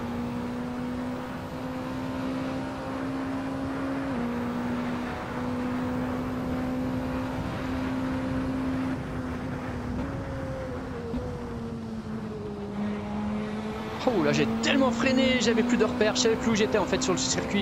Oh là, j'ai tellement freiné, j'avais plus de repères, je savais plus où j'étais en fait sur le circuit.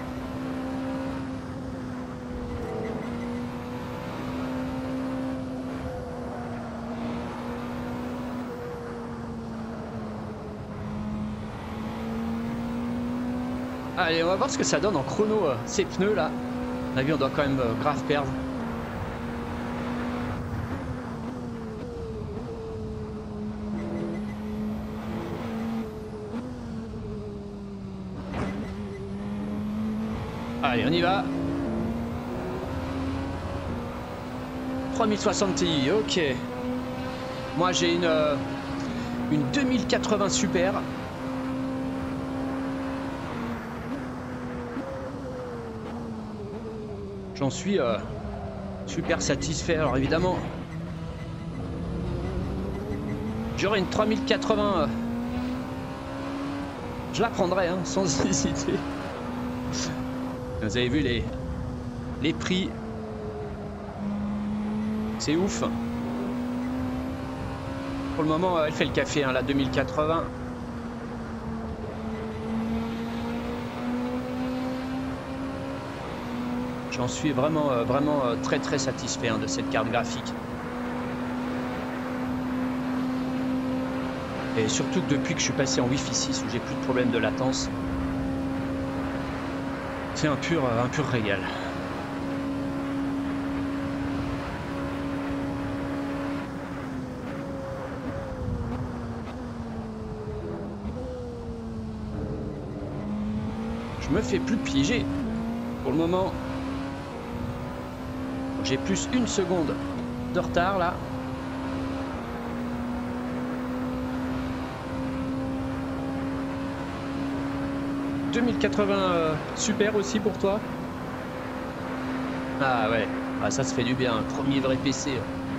Allez, on va voir ce que ça donne en chrono, euh, ces pneus là. On a vu, on doit quand même euh, grave perdre. Allez, on y va. trois mille soixante Ti, ok. Moi j'ai une, euh, une deux mille quatre-vingts Super. J'en suis euh, super satisfait. Alors évidemment, j'aurais une trois mille quatre-vingts. Euh, je la prendrais hein, sans hésiter. Vous avez vu les, les prix. C'est ouf. Pour le moment, elle fait le café, hein, la deux mille quatre-vingts. J'en suis vraiment, euh, vraiment euh, très très satisfait hein, de cette carte graphique. Et surtout que depuis que je suis passé en Wi-Fi six où j'ai plus de problème de latence, c'est un pur, un pur régal. Je me fais plus piéger pour le moment. J'ai plus une seconde de retard là. deux mille quatre-vingts euh, super aussi pour toi. Ah ouais, ah, ça se fait du bien, premier vrai P C.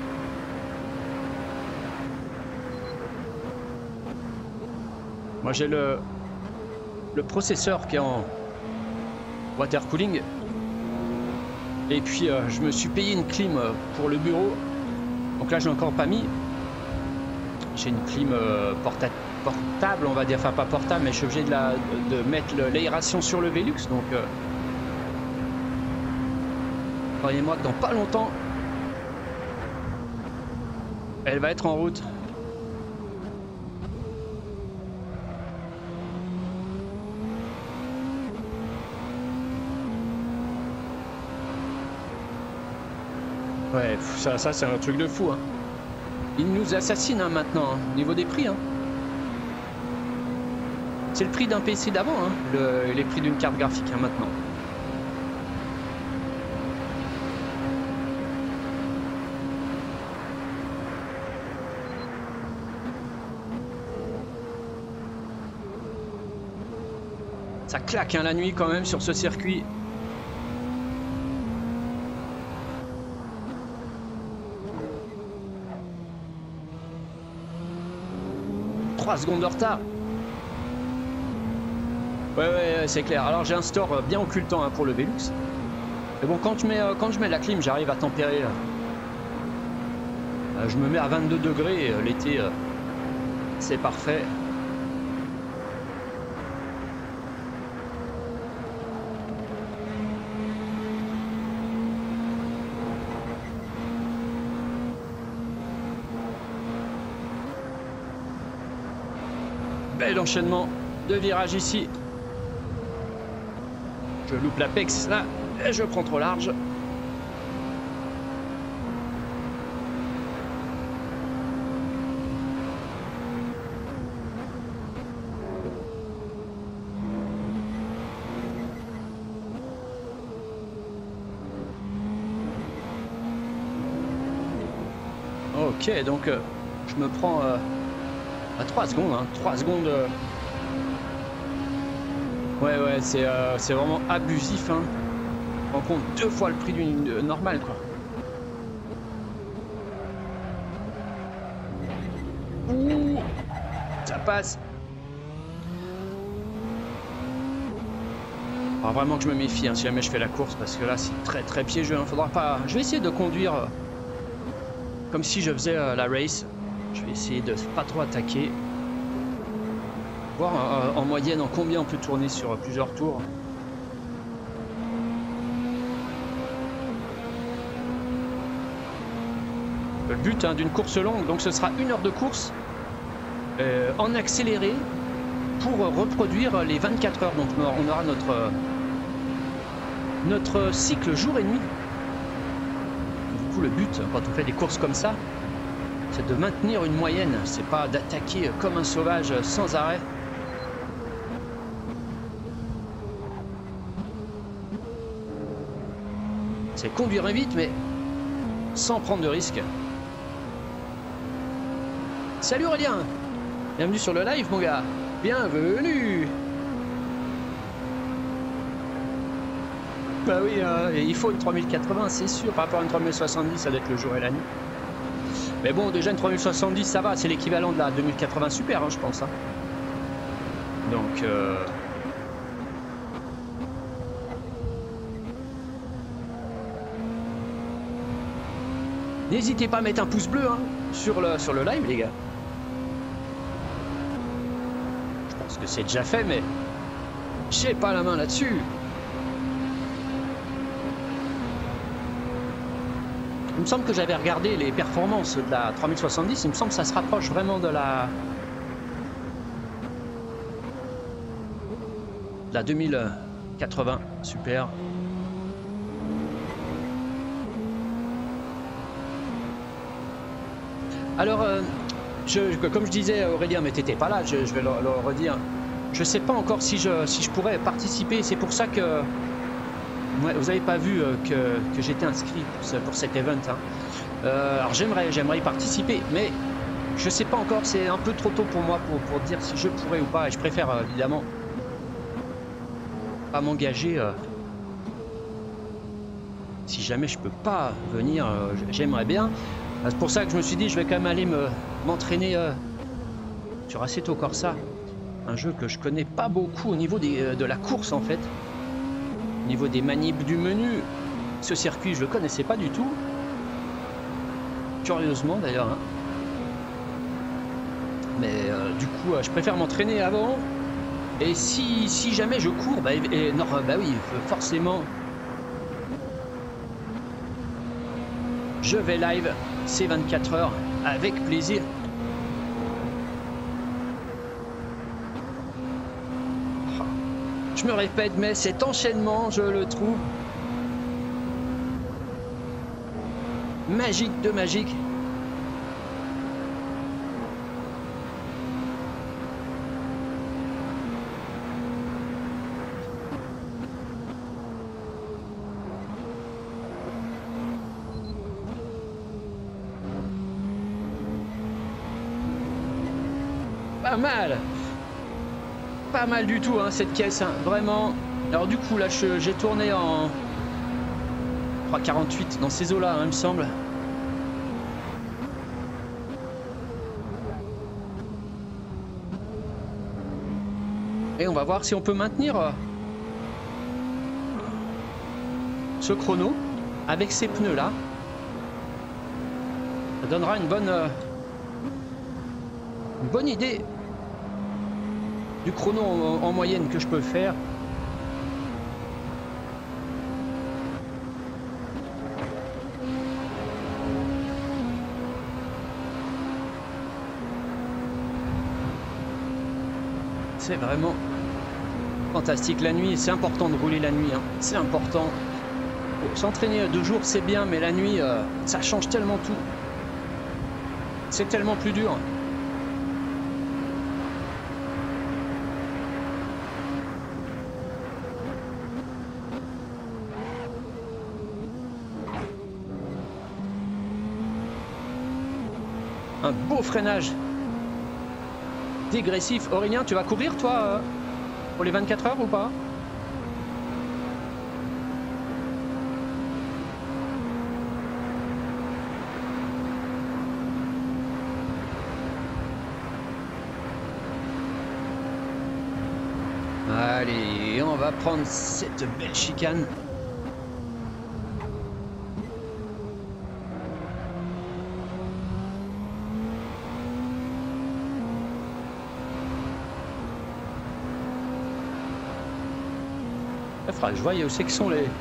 Moi j'ai le le processeur qui est en water cooling. Et puis euh, je me suis payé une clim euh, pour le bureau. Donc là je l'ai encore pas mis. J'ai une clim euh, porta portable on va dire, enfin pas portable mais je suis obligé de, la, de, de mettre l'aération sur le Velux. Donc euh, croyez-moi que dans pas longtemps elle va être en route. Ouais, ça, ça c'est un truc de fou. Hein. Ils nous assassinent hein, maintenant, hein, au niveau des prix. Hein. C'est le prix d'un P C d'avant, hein, le, les prix d'une carte graphique hein, maintenant. Ça claque hein, la nuit quand même sur ce circuit. trois secondes de retard. Ouais, ouais, ouais c'est clair. Alors j'ai un store bien occultant hein, pour le Velux. Mais bon, quand je mets, quand je mets la clim, j'arrive à tempérer. Euh, je me mets à vingt-deux degrés. L'été, euh, c'est parfait. Bel enchaînement de virages ici. Je loupe l'apex là et je prends trop large. Ok, donc euh, je me prends euh, à trois secondes, hein, trois secondes. Euh... Ouais, ouais, c'est euh, c'est vraiment abusif. Hein. On compte deux fois le prix d'une euh, normale, quoi. Ouh, ça passe. Alors vraiment que je me méfie hein, si jamais je fais la course parce que là c'est très très piégeux. Hein. Faudra pas. Je vais essayer de conduire euh, comme si je faisais euh, la race. Je vais essayer de pas trop attaquer. Voir euh, en moyenne en combien on peut tourner sur euh, plusieurs tours. Le but hein, d'une course longue, donc ce sera une heure de course euh, en accéléré pour reproduire les vingt-quatre heures. Donc on aura notre, euh, notre cycle jour et nuit. Du coup le but quand on fait des courses comme ça, c'est de maintenir une moyenne, c'est pas d'attaquer comme un sauvage sans arrêt. C'est conduire vite mais sans prendre de risques. Salut Aurélien, bienvenue sur le live mon gars, bienvenue. Bah oui, euh, il faut une trois mille quatre-vingts c'est sûr, par rapport à une trois mille soixante-dix ça doit être le jour et la nuit. Mais bon déjà une trois mille soixante-dix ça va, c'est l'équivalent de la deux mille quatre-vingts Super hein, je pense. Hein. Donc... Euh... N'hésitez pas à mettre un pouce bleu hein, sur, le, sur le live les gars. Je pense que c'est déjà fait mais j'ai pas la main là-dessus. Il me semble que j'avais regardé les performances de la trois mille soixante-dix, il me semble que ça se rapproche vraiment de la, de la deux mille quatre-vingts Super. Alors, euh, je, comme je disais Aurélien, mais t'étais pas là, je, je vais le, le redire. Je sais pas encore si je, si je pourrais participer, c'est pour ça que ouais, vous avez pas vu euh, que, que j'étais inscrit pour, ce, pour cet event. Hein. Euh, alors j'aimerais j'aimerais y participer, mais je sais pas encore, c'est un peu trop tôt pour moi pour, pour dire si je pourrais ou pas, et je préfère euh, évidemment pas m'engager. Euh, si jamais je peux pas venir, euh, j'aimerais bien. C'est pour ça que je me suis dit je vais quand même aller me m'entraîner euh, sur Assetto Corsa, un jeu que je connais pas beaucoup au niveau des, euh, de la course en fait, au niveau des manips du menu. Ce circuit je le connaissais pas du tout, curieusement d'ailleurs hein. Mais euh, du coup euh, je préfère m'entraîner avant, et si, si jamais je cours bah, et, non, bah oui forcément je vais live ces vingt-quatre heures avec plaisir. Je me répète, mais cet enchaînement, je le trouve Magique de magique. Pas mal. Pas mal du tout hein, cette caisse, hein. Vraiment. Alors du coup là j'ai tourné en trois quarante-huit dans ces eaux là, hein, il me semble. Et on va voir si on peut maintenir euh, ce chrono avec ces pneus là. Ça donnera une bonne euh, une bonne idée du chrono en, en moyenne que je peux faire. C'est vraiment fantastique la nuit, c'est important de rouler la nuit, hein. C'est important. S'entraîner deux jours c'est bien, mais la nuit euh, ça change tellement tout. C'est tellement plus dur. Un beau freinage dégressif. Aurélien, tu vas courir toi euh, pour les vingt-quatre heures ou pas? Allez, on va prendre cette belle chicane. Je voyais où c'est que sont les...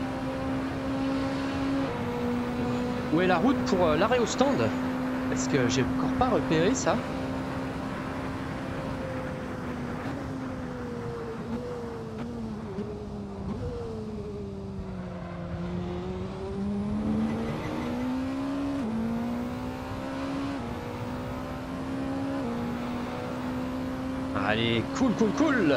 Où est la route pour euh, l'arrêt au stand? Parce que j'ai encore pas repéré ça. Allez, cool, cool, cool.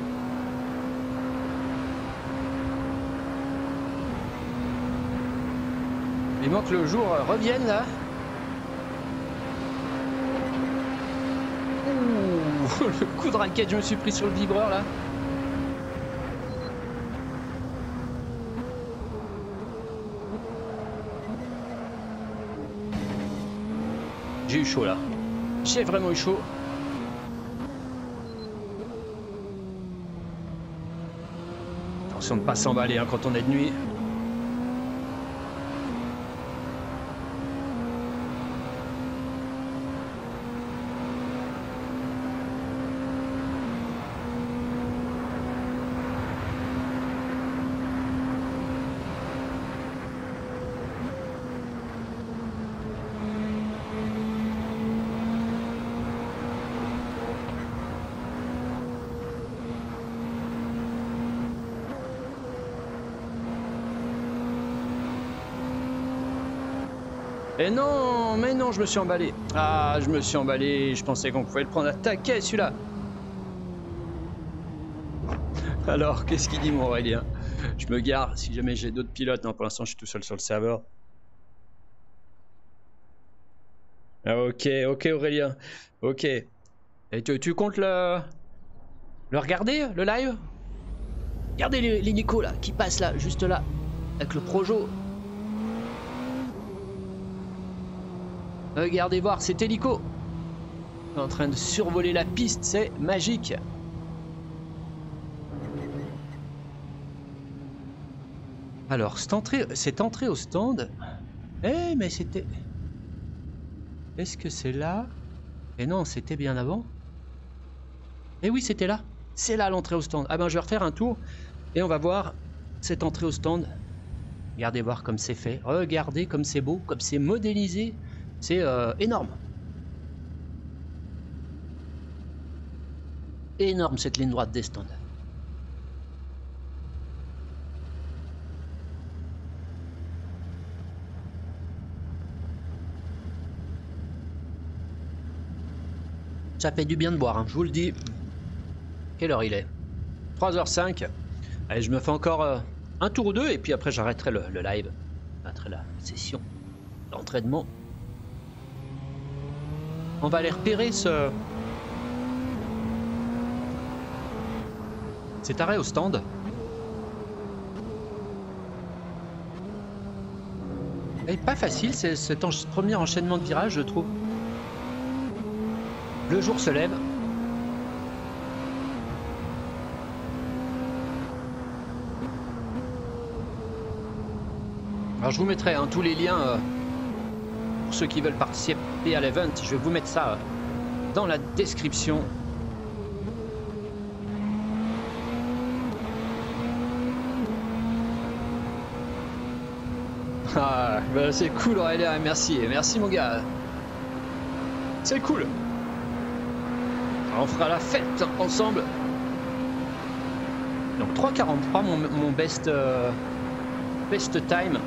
Il manque que le jour revienne là. Ouh, le coup de raquette, je me suis pris sur le vibreur là. J'ai eu chaud là. J'ai vraiment eu chaud. Attention de ne pas s'emballer hein, quand on est de nuit. Et non, mais non, je me suis emballé. Ah, je me suis emballé. Je pensais qu'on pouvait le prendre à taquet, celui-là. Alors, qu'est-ce qu'il dit, mon Aurélien? Je me gare si jamais j'ai d'autres pilotes. Non, pour l'instant, je suis tout seul sur le serveur. Ah, ok, ok, Aurélien. Ok. Et tu, tu comptes le... le regarder, le live? Regardez les, les Nico, là, qui passent là, juste là, avec le Projo. Regardez voir, c'est hélico. En train de survoler la piste, c'est magique. Alors, cette entrée, cette entrée au stand... Eh, mais c'était... Est-ce que c'est là? Eh non, c'était bien avant. Eh oui, c'était là. C'est là l'entrée au stand. Ah ben, je vais refaire un tour et on va voir cette entrée au stand. Regardez voir comme c'est fait. Regardez comme c'est beau, comme c'est modélisé. C'est euh, énorme. Énorme cette ligne droite des stands. Ça fait du bien de boire, hein, je vous le dis. Quelle heure il est? trois heures cinq. Allez, je me fais encore euh, un tour ou deux et puis après j'arrêterai le, le live. J'arrêterai la session d'entraînement. On va aller repérer ce... cet arrêt au stand. Et pas facile, c'est cet en premier enchaînement de virages, je trouve. Le jour se lève. Alors je vous mettrai hein, tous les liens euh, pour ceux qui veulent participer à l'event. Je vais vous mettre ça euh, dans la description. Ah, bah c'est cool Aurélien, merci, merci mon gars. C'est cool. Alors, on fera la fête ensemble. Donc trois quarante-trois mon, mon best euh, best time.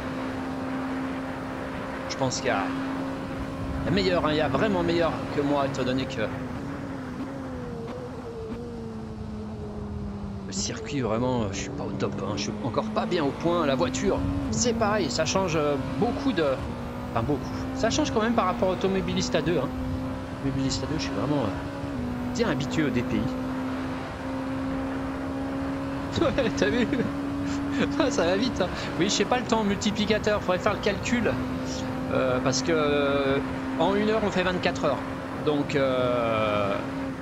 Je pense qu'il y a, il y a meilleur, hein, il y a vraiment meilleur que moi étant donné que le circuit vraiment je suis pas au top, hein, je suis encore pas bien au point. La voiture c'est pareil, ça change beaucoup de, enfin beaucoup, ça change quand même par rapport à Automobilista deux. Hein. Automobilista deux, je suis vraiment euh, bien habitué au D P I. Ouais, t'as vu? Ça va vite. Hein. Oui, je sais pas le temps multiplicateur, faudrait faire le calcul. Euh, parce que euh, en une heure on fait vingt-quatre heures. Donc euh,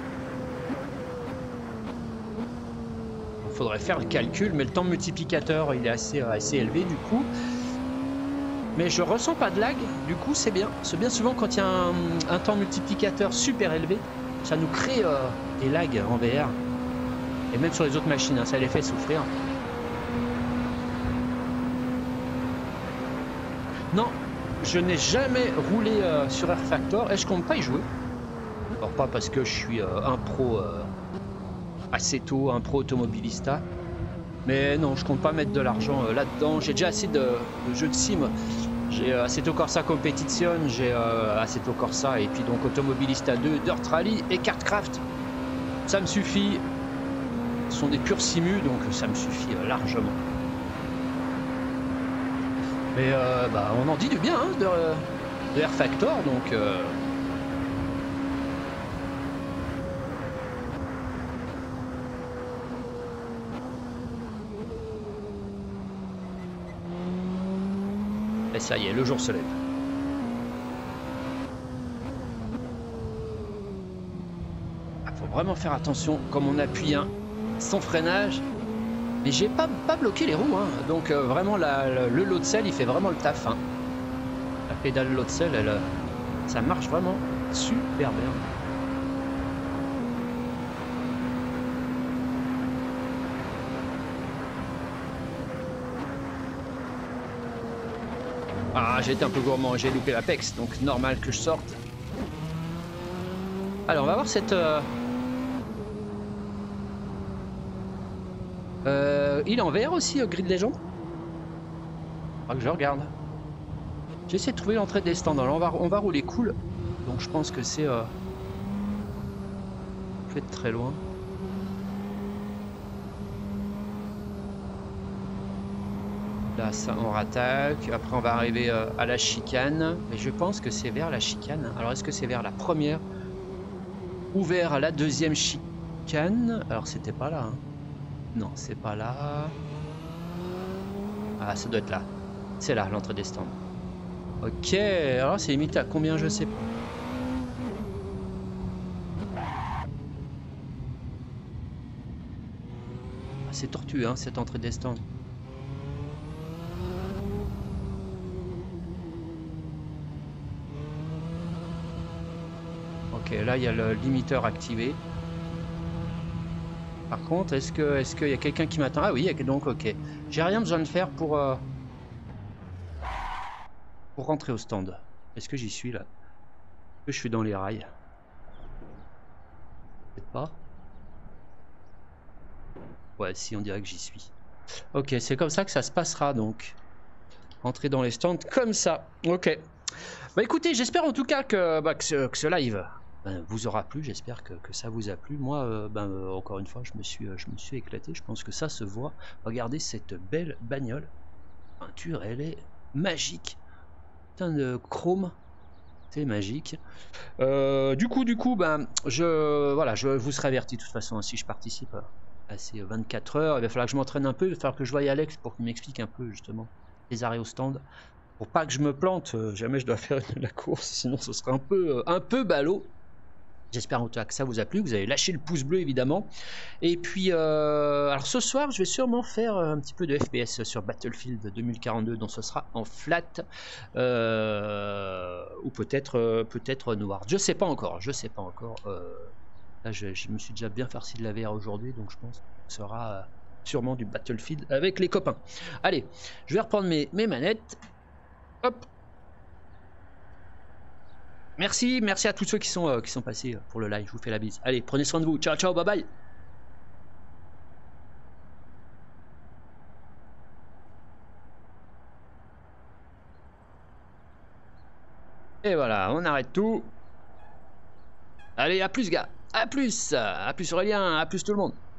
il faudrait faire le calcul, mais le temps multiplicateur il est assez, assez élevé du coup. Mais je ressens pas de lag, du coup c'est bien. C'est bien souvent quand il y a un, un temps multiplicateur super élevé, ça nous crée euh, des lags en V R. Et même sur les autres machines, hein, ça les fait souffrir. Non, je n'ai jamais roulé euh, sur R Factor et je compte pas y jouer. Alors pas parce que je suis euh, un pro euh, assez tôt, un pro automobilista. Mais non, je compte pas mettre de l'argent euh, là-dedans. J'ai déjà assez de, de jeux de sim. J'ai euh, Assetto Corsa Competition, j'ai euh, Assetto Corsa et puis donc Automobilista deux, Dirt Rally et Kartcraft. Ça me suffit. Ce sont des purs simus, donc ça me suffit euh, largement. Mais euh, bah, on en dit du bien hein, de, de R Factor, donc euh... et ça y est, le jour se lève. Ah, faut vraiment faire attention comme on appuie hein, sans freinage. Mais j'ai pas, pas bloqué les roues, hein. Donc euh, vraiment la, la, le lot de sel il fait vraiment le taf. Hein. La pédale lot de sel, elle, ça marche vraiment super bien. Ah, j'ai été un peu gourmand, j'ai loupé l'Apex, donc normal que je sorte. Alors on va voir cette... Euh... Euh, il est en V R aussi, euh, Grid Legend. Faudra que je regarde. J'essaie de trouver l'entrée des stands. Alors on va, on va rouler cool. Donc je pense que c'est... Euh... Je vais être très loin. Là, ça, on rattaque. Après, on va arriver euh, à la chicane. Et je pense que c'est vers la chicane. Alors, est-ce que c'est vers la première ou vers la deuxième chicane? Alors, c'était pas là. Hein. Non, c'est pas là. Ah, ça doit être là. C'est là, l'entrée des stands. Ok. Alors, c'est limité à combien, je sais pas. Ah, c'est tortueux, hein, cette entrée des stands. Ok, là il y a le limiteur activé. Par contre, est-ce que est-ce qu'il y a quelqu'un qui m'attend? Ah oui, donc ok. J'ai rien besoin de faire pour euh, pour rentrer au stand. Est-ce que j'y suis là? Est-ce que je suis dans les rails? Peut-être pas. Ouais, si, on dirait que j'y suis. Ok, c'est comme ça que ça se passera donc. Entrer dans les stands comme ça. Ok. Bah écoutez, j'espère en tout cas que, bah, que, ce, que ce live ben, vous aura plu. J'espère que, que ça vous a plu. Moi, euh, ben, euh, encore une fois, je me, suis, euh, je me suis éclaté. Je pense que ça se voit. Regardez cette belle bagnole. La peinture, elle est magique. Putain de chrome. C'est magique. Euh, du coup, du coup, ben, je, voilà, je vous serai averti de toute façon si je participe à ces vingt-quatre heures. Il va falloir que je m'entraîne un peu. Il va falloir que je voie Alex pour qu'il m'explique un peu justement les arrêts au stand. Pour pas que je me plante, euh, jamais je dois faire la course, sinon ce serait un peu, euh, un peu ballot. J'espère en tout cas que ça vous a plu, vous avez lâché le pouce bleu évidemment. Et puis, euh, alors ce soir, je vais sûrement faire un petit peu de F P S sur Battlefield deux mille quarante-deux, donc ce sera en flat, euh, ou peut-être euh, peut-être noir. Je sais pas encore, je sais pas encore. Euh, là, je, je me suis déjà bien farci de la V R aujourd'hui, donc je pense que ce sera euh, sûrement du Battlefield avec les copains. Allez, je vais reprendre mes, mes manettes. Hop. Merci, merci à tous ceux qui sont, euh, qui sont passés pour le live. Je vous fais la bise. Allez, prenez soin de vous. Ciao, ciao, bye bye. Et voilà, on arrête tout. Allez, à plus, gars. À plus. À plus, Aurélien. À plus, tout le monde.